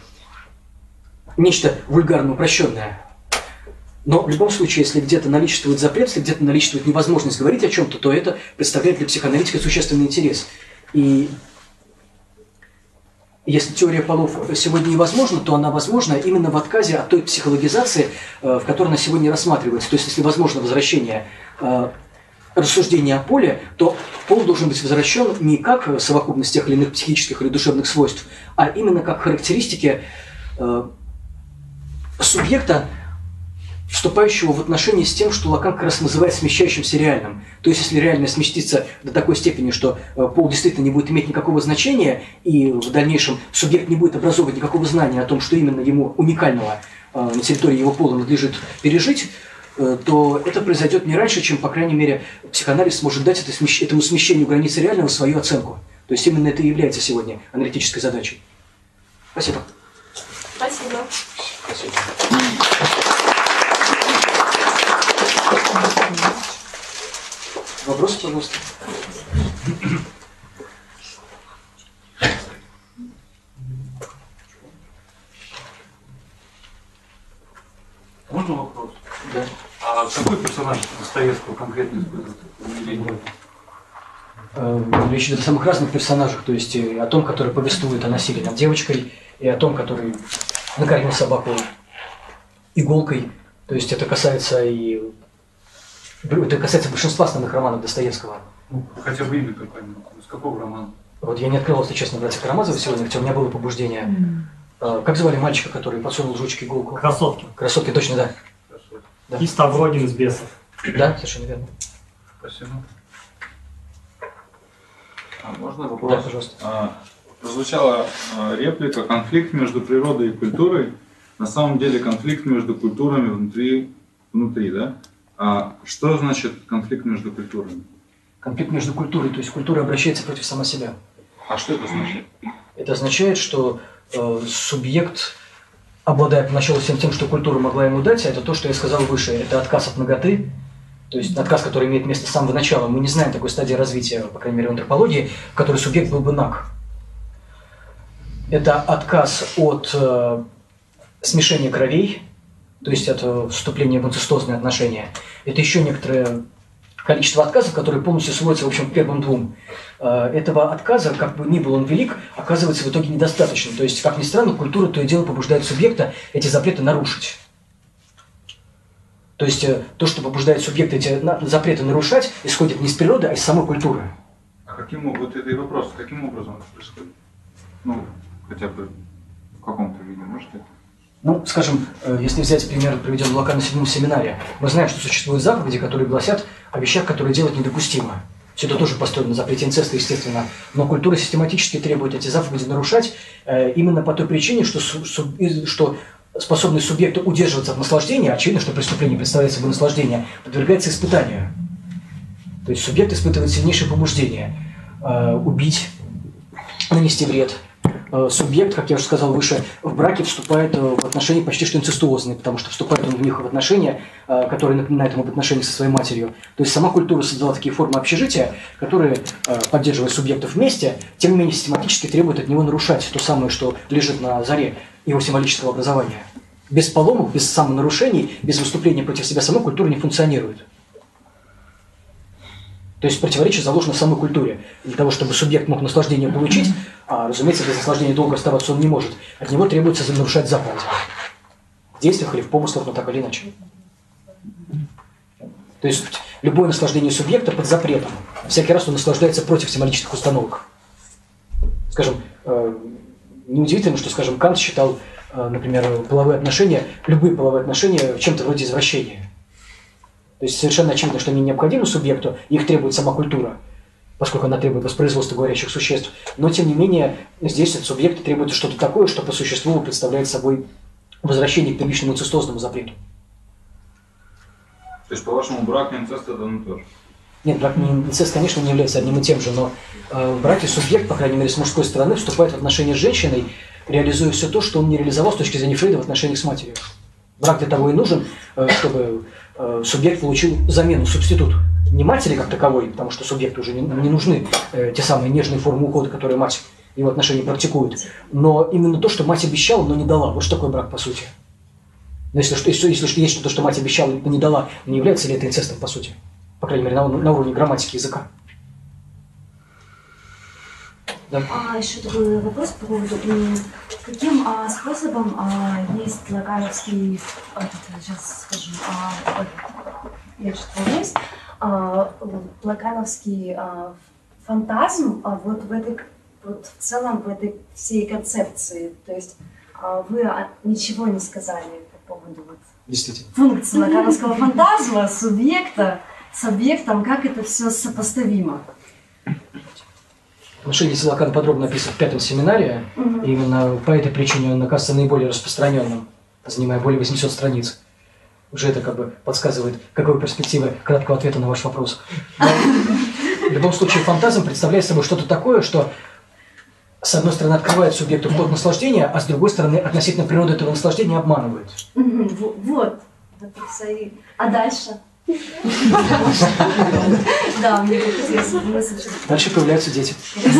нечто вульгарно упрощенное. Но в любом случае, если где-то наличествует запрет, если где-то наличествует невозможность говорить о чем-то, то это представляет для психоаналитика существенный интерес. И если теория полов сегодня невозможна, то она возможна именно в отказе от той психологизации, в которой она сегодня рассматривается. То есть, если возможно возвращение рассуждения о поле, то пол должен быть возвращен не как совокупность тех или иных психических или душевных свойств, а именно как характеристики субъекта, вступающего в отношения с тем, что Лакан как раз называет смещающимся реальным. То есть, если реальное сместится до такой степени, что пол действительно не будет иметь никакого значения, и в дальнейшем субъект не будет образовывать никакого знания о том, что именно ему уникального на территории его пола надлежит пережить, то это произойдет не раньше, чем, по крайней мере, психоанализ сможет дать этому смещению границы реального свою оценку. То есть, именно это и является сегодня аналитической задачей. Спасибо. Спасибо. Спасибо. Вопросы, пожалуйста. Можно вопрос? Да. А какой персонаж Достоевского конкретно использует? Речь идет о самых разных персонажах, то есть о том, который повествует о насилии над девочкой, и о том, который накормил собаку иголкой. То есть это касается и это касается большинства основных романов Достоевского. Ну, хотя бы имя какое-нибудь. С какого романа? Вот я не открывал, если честно, братья Карамазовы сегодня, хотя у меня было побуждение. Mm. Как звали мальчика, который подсунул жучке иголку? Красотки. Красотки, точно, да. да. И Ставрогин из «Бесов». Да, совершенно верно. Спасибо. А можно вопрос? Да, пожалуйста. А, прозвучала а, реплика «конфликт между природой и культурой». На самом деле конфликт между культурами внутри, внутри, да? А что значит конфликт между культурами? Конфликт между культурой, то есть культура обращается против сама себя. А что это значит? Это означает, что э, субъект обладает поначалу всем тем, что культура могла ему дать, а это то, что я сказал выше, это отказ от наготы, то есть отказ, который имеет место с самого начала. Мы не знаем такой стадии развития, по крайней мере, в антропологии, в которой субъект был бы наг. Это отказ от э, смешения кровей, то есть от э, вступления в инцестозные отношения. Это еще некоторое количество отказов, которые полностью сводятся, в общем, к первым двум. Э, этого отказа, как бы ни был он велик, оказывается в итоге недостаточно. То есть, как ни странно, культура то и дело побуждает субъекта эти запреты нарушить. То есть, э, то, что побуждает субъекта эти на, запреты нарушать, исходит не из природы, а из самой культуры. А каким, вот это и вопрос, каким образом это происходит? Ну, хотя бы в каком-то виде, можете? Ну, скажем, если взять пример, приведенный Лакан на седьмом семинаре, мы знаем, что существуют заповеди, которые гласят о вещах, которые делать недопустимо. Все это тоже построено на запрете инцеста, естественно. Но культура систематически требует эти заповеди нарушать э, именно по той причине, что, су, су, что способность субъекта удерживаться от наслаждения, очевидно, что преступление представляет собой наслаждение, подвергается испытанию. То есть субъект испытывает сильнейшее побуждение э, убить, нанести вред. Субъект, как я уже сказал выше, в браке вступает в отношения почти что инцестуозные, потому что вступает он в них в отношения, которые напоминают ему об отношениях со своей матерью. То есть сама культура создала такие формы общежития, которые, поддерживая субъектов вместе, тем не менее систематически требуют от него нарушать то самое, что лежит на заре его символического образования. Без поломок, без самонарушений, без выступления против себя самой культура не функционирует. То есть противоречие заложено в самой культуре. Для того, чтобы субъект мог наслаждение получить, а, разумеется, без наслаждения долго оставаться он не может, от него требуется нарушать заповеди. В действиях или в помыслах, но так или иначе. То есть любое наслаждение субъекта под запретом. Всякий раз он наслаждается против символических установок. Скажем, э, неудивительно, что, скажем, Кант считал, э, например, половые отношения, любые половые отношения чем-то вроде извращения. То есть совершенно очевидно, что они необходимы субъекту, их требует сама культура, поскольку она требует воспроизводства говорящих существ. Но, тем не менее, здесь от субъекта требуется что-то такое, что по существу представляет собой возвращение к первичному инцестозному запрету. То есть, по-вашему, брак и инцест – это одно и то же? Нет, брак и инцест, конечно, не является одним и тем же, но э, в браке субъект, по крайней мере, с мужской стороны, вступает в отношения с женщиной, реализуя все то, что он не реализовал с точки зрения Фрейда в отношениях с матерью. Брак для того и нужен, э, чтобы э, субъект получил замену, субститут. Не матери как таковой, потому что субъекту уже не, не нужны э, те самые нежные формы ухода, которые мать в его отношении практикует, но именно то, что мать обещала, но не дала. Вот что такое брак по сути. Но если, если, если есть что-то, что мать обещала, но не дала, не является ли это инцестом по сути? По крайней мере, на, на уровне грамматики языка. Да. А еще такой вопрос по поводу, каким а, способом а, есть лакановский, а, сейчас скажу, а, я что-то волнуюсь, а, лакановский а, фантазм а, вот в этой, вот в целом в этой всей концепции, то есть а, вы ничего не сказали по поводу вот функции лакановского фантазма, субъекта, с объектом, как это все сопоставимо. Отношение с Лакан подробно описано в пятом семинаре. Угу. И именно по этой причине он оказывается наиболее распространенным, занимая более восьмисот страниц. Уже это как бы подсказывает, каковы перспективы краткого ответа на ваш вопрос. Но в любом случае фантазм представляет собой что-то такое, что с одной стороны, открывает субъекту вход наслаждения, а с другой стороны, относительно природы этого наслаждения обманывает. Мгм, во- Вот. Вот так сори. А дальше? Да, мне вот интересно мысль. Дальше появляются дети.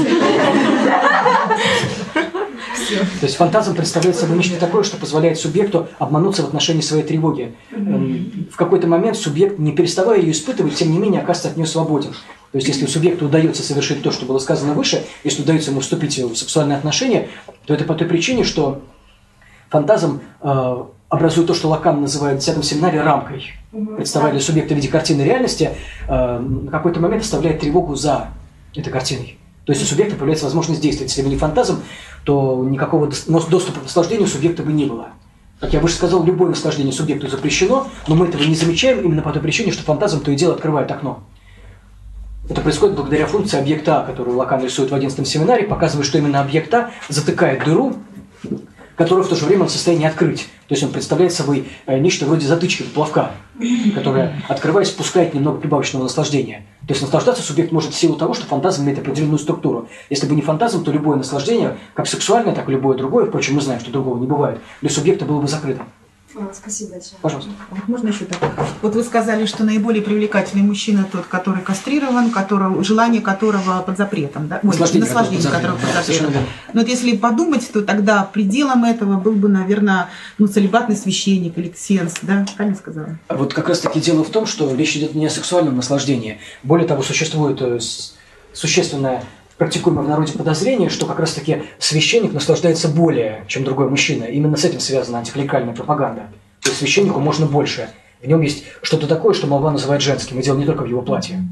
То есть фантазм представляет собой нечто такое, что позволяет субъекту обмануться в отношении своей тревоги. Эм, В какой-то момент субъект, не переставая ее испытывать, тем не менее оказывается от нее свободен. То есть если субъекту удается совершить то, что было сказано выше, если удается ему вступить в сексуальные отношения, то это по той причине, что фантазм э, образует то, что Лакан называет в десятом семинаре рамкой. Представляя для субъекта в виде картины реальности, э, на какой-то момент оставляет тревогу за этой картиной. То есть у субъекта появляется возможность действовать. Если бы не фантазм, то никакого дос- доступа к наслаждению у субъекта бы не было. Как я выше сказал, любое наслаждение субъекту запрещено, но мы этого не замечаем именно по той причине, что фантазм то и дело открывает окно. Это происходит благодаря функции объекта А, которую Лакан рисует в одиннадцатом семинаре, показывает, что именно объект А затыкает дыру, которую в то же время он в состоянии открыть. То есть он представляет собой э, нечто вроде затычки, поплавка, которая, открываясь, спускает немного прибавочного наслаждения. То есть наслаждаться субъект может в силу того, что фантазм имеет определенную структуру. Если бы не фантазм, то любое наслаждение, как сексуальное, так и любое другое, впрочем, мы знаем, что другого не бывает, для субъекта было бы закрытым. А, Спасибо большое. Пожалуйста. Вот можно еще так? Вот вы сказали, что наиболее привлекательный мужчина тот, который кастрирован, которого, желание которого под запретом, да? Ой, Наслаждение, наслаждение которое под которого под запретом. запретом. Но вот если подумать, то тогда пределом этого был бы, наверное, ну, целибатный священник или ксенс, да? Правильно сказала? А вот как раз таки дело в том, что речь идет не о сексуальном наслаждении. Более того, существует э, с- существенное практикуемое в народе подозрение, что как раз таки священник наслаждается более, чем другой мужчина. Именно с этим связана антиклерикальная пропаганда. То есть священнику можно больше. В нем есть что-то такое, что молва называет женским, и дело не только в его платье.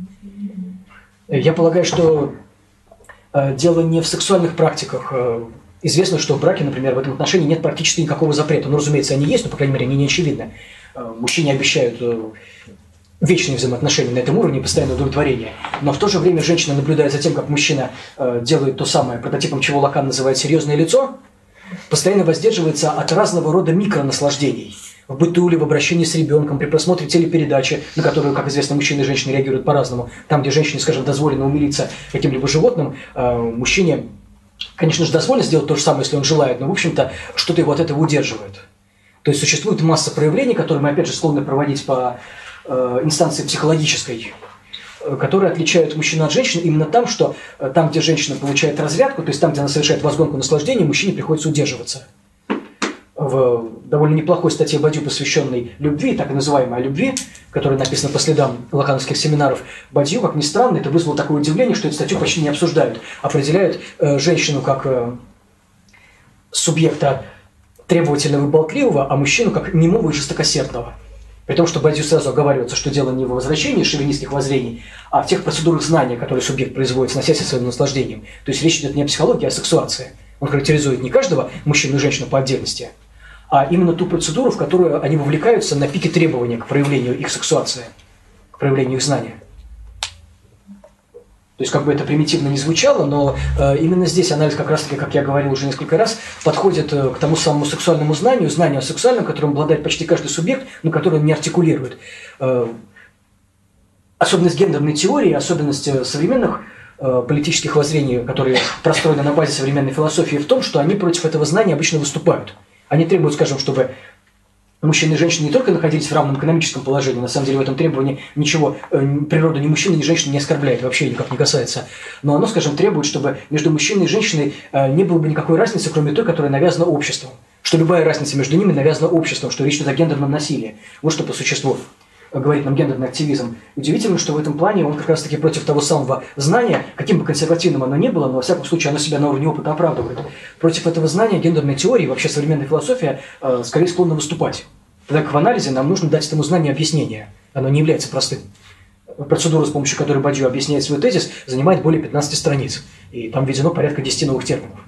Я полагаю, что э, дело не в сексуальных практиках. Э, Известно, что в браке, например, в этом отношении нет практически никакого запрета. Ну, разумеется, они есть, но, по крайней мере, они не очевидны. Э, Мужчине обещают э, вечные взаимоотношения на этом уровне, постоянное удовлетворение. Но в то же время женщина наблюдает за тем, как мужчина э, делает то самое, прототипом чего Лакан называет серьезное лицо, постоянно воздерживается от разного рода микронаслаждений. В быту или в обращении с ребенком, при просмотре телепередачи, на которую, как известно, мужчины и женщины реагируют по-разному. Там, где женщине, скажем, дозволено умилиться каким-либо животным, э, мужчине, конечно же, дозволено сделать то же самое, если он желает, но, в общем-то, что-то его от этого удерживает. То есть существует масса проявлений, которые мы, опять же, склонны проводить по э, инстанции психологической, э, которые отличают мужчину от женщины именно там, что э, там, где женщина получает разрядку, то есть там, где она совершает возгонку наслаждения, мужчине приходится удерживаться. В довольно неплохой статье Бадью, посвященной любви, так и называемой о любви, которая написана по следам лакановских семинаров, Бадью, как ни странно, это вызвало такое удивление, что эту статью почти не обсуждают. Определяют э, женщину как э, субъекта требовательного и болтливого, а мужчину как немого и жестокосердного. При том, что Бадью сразу оговаривается, что дело не в возвращении шовинистских воззрений, а в тех процедурах знания, которые субъект производит, сносясь своим наслаждением. То есть речь идет не о психологии, а о сексуации. Он характеризует не каждого мужчину и женщину по отдельности, а именно ту процедуру, в которую они вовлекаются на пике требования к проявлению их сексуации, к проявлению их знания. То есть, как бы это примитивно не звучало, но э, именно здесь анализ, как раз-таки, как я говорил уже несколько раз, подходит э, к тому самому сексуальному знанию, знанию о сексуальном, которым обладает почти каждый субъект, но который он не артикулирует. Э, особенность гендерной теории, особенность э, современных э, политических воззрений, которые простроены на базе современной философии, в том, что они против этого знания обычно выступают. Они требуют, скажем, чтобы мужчины и женщины не только находились в равном экономическом положении, на самом деле в этом требовании ничего, э, природа ни мужчины, ни женщины не оскорбляет, вообще никак не касается. Но оно, скажем, требует, чтобы между мужчиной и женщиной э, не было бы никакой разницы, кроме той, которая навязана обществом. Что любая разница между ними навязана обществом, что речь идет о гендерном насилии. Вот что по существу говорит нам гендерный активизм. Удивительно, что в этом плане он как раз-таки против того самого знания, каким бы консервативным оно ни было, но во всяком случае оно себя на уровне опыта оправдывает. Против этого знания гендерной теории, вообще современная философия, э, скорее склонна выступать. Тогда как в анализе нам нужно дать этому знанию объяснение. Оно не является простым. Процедура, с помощью которой Бадью объясняет свой тезис, занимает более пятнадцати страниц. И там введено порядка десяти новых терминов.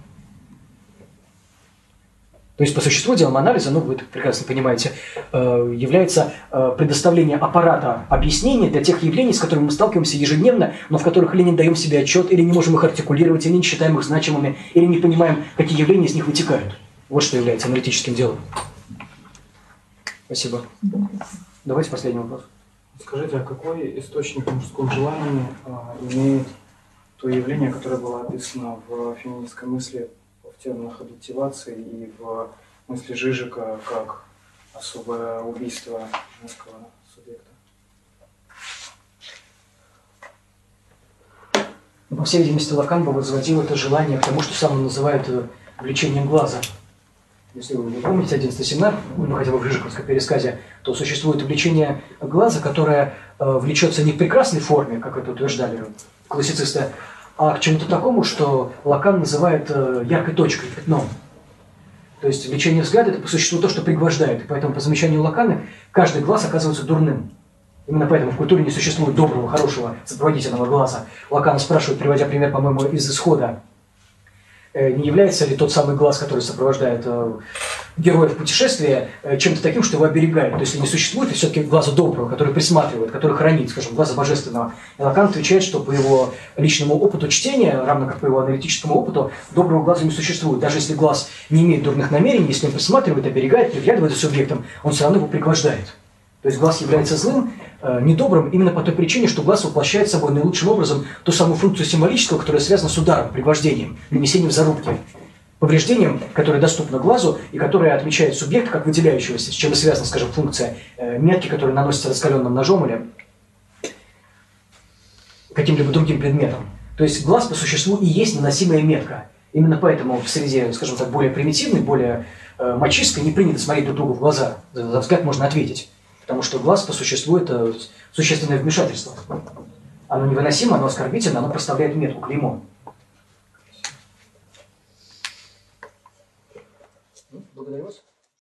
То есть, по существу делом анализа, ну, вы это прекрасно понимаете, является предоставление аппарата объяснения для тех явлений, с которыми мы сталкиваемся ежедневно, но в которых или не даем себе отчет, или не можем их артикулировать, или не считаем их значимыми, или не понимаем, какие явления из них вытекают. Вот что является аналитическим делом. Спасибо. Давайте последний вопрос. Скажите, а какой источник в мужском желании а, имеет то явление, которое было описано в феминистской мысли в терминах объективации и в мысли Жижика как особое убийство женского субъекта. По всей видимости, Лакан бы возводил это желание к тому, что сам он называет э, влечением глаза. Если вы не помните одиннадцатый семинар, ну хотя бы в Жижиковском пересказе, то существует влечение глаза, которое э, влечется не в прекрасной форме, как это утверждали классицисты, а к чему-то такому, что Лакан называет э, яркой точкой, пятном. То есть влечение взгляда – это по существу то, что пригвождает. И поэтому, по замечанию Лакана, каждый глаз оказывается дурным. Именно поэтому в культуре не существует доброго, хорошего, сопроводительного глаза. Лакан спрашивает, приводя пример, по-моему, из «Исхода», не является ли тот самый глаз, который сопровождает э, героев путешествия, э, чем-то таким, что его оберегает. То есть не существует все-таки глаза доброго, который присматривает, который хранит, скажем, глаза божественного. И Лакан отвечает, что по его личному опыту чтения, равно как по его аналитическому опыту, доброго глаза не существует. Даже если глаз не имеет дурных намерений, если он присматривает, оберегает, приглядывает за субъектом, он все равно его пригвождает. То есть глаз является злым, э, недобрым именно по той причине, что глаз воплощает собой наилучшим образом ту самую функцию символического, которая связана с ударом, пригвождением, нанесением зарубки, повреждением, которое доступно глазу и которое отмечает субъекта как выделяющегося, с чем и связана, скажем, функция э, метки, которая наносится раскаленным ножом или каким-либо другим предметом. То есть глаз по существу и есть наносимая метка. Именно поэтому в среде, скажем так, более примитивной, более э, мачистской не принято смотреть друг другу в глаза. За, за взгляд можно ответить. Потому что глаз по существу это существенное вмешательство. Оно невыносимо, оно оскорбительно, оно проставляет метку, клеймо. Благодарю вас.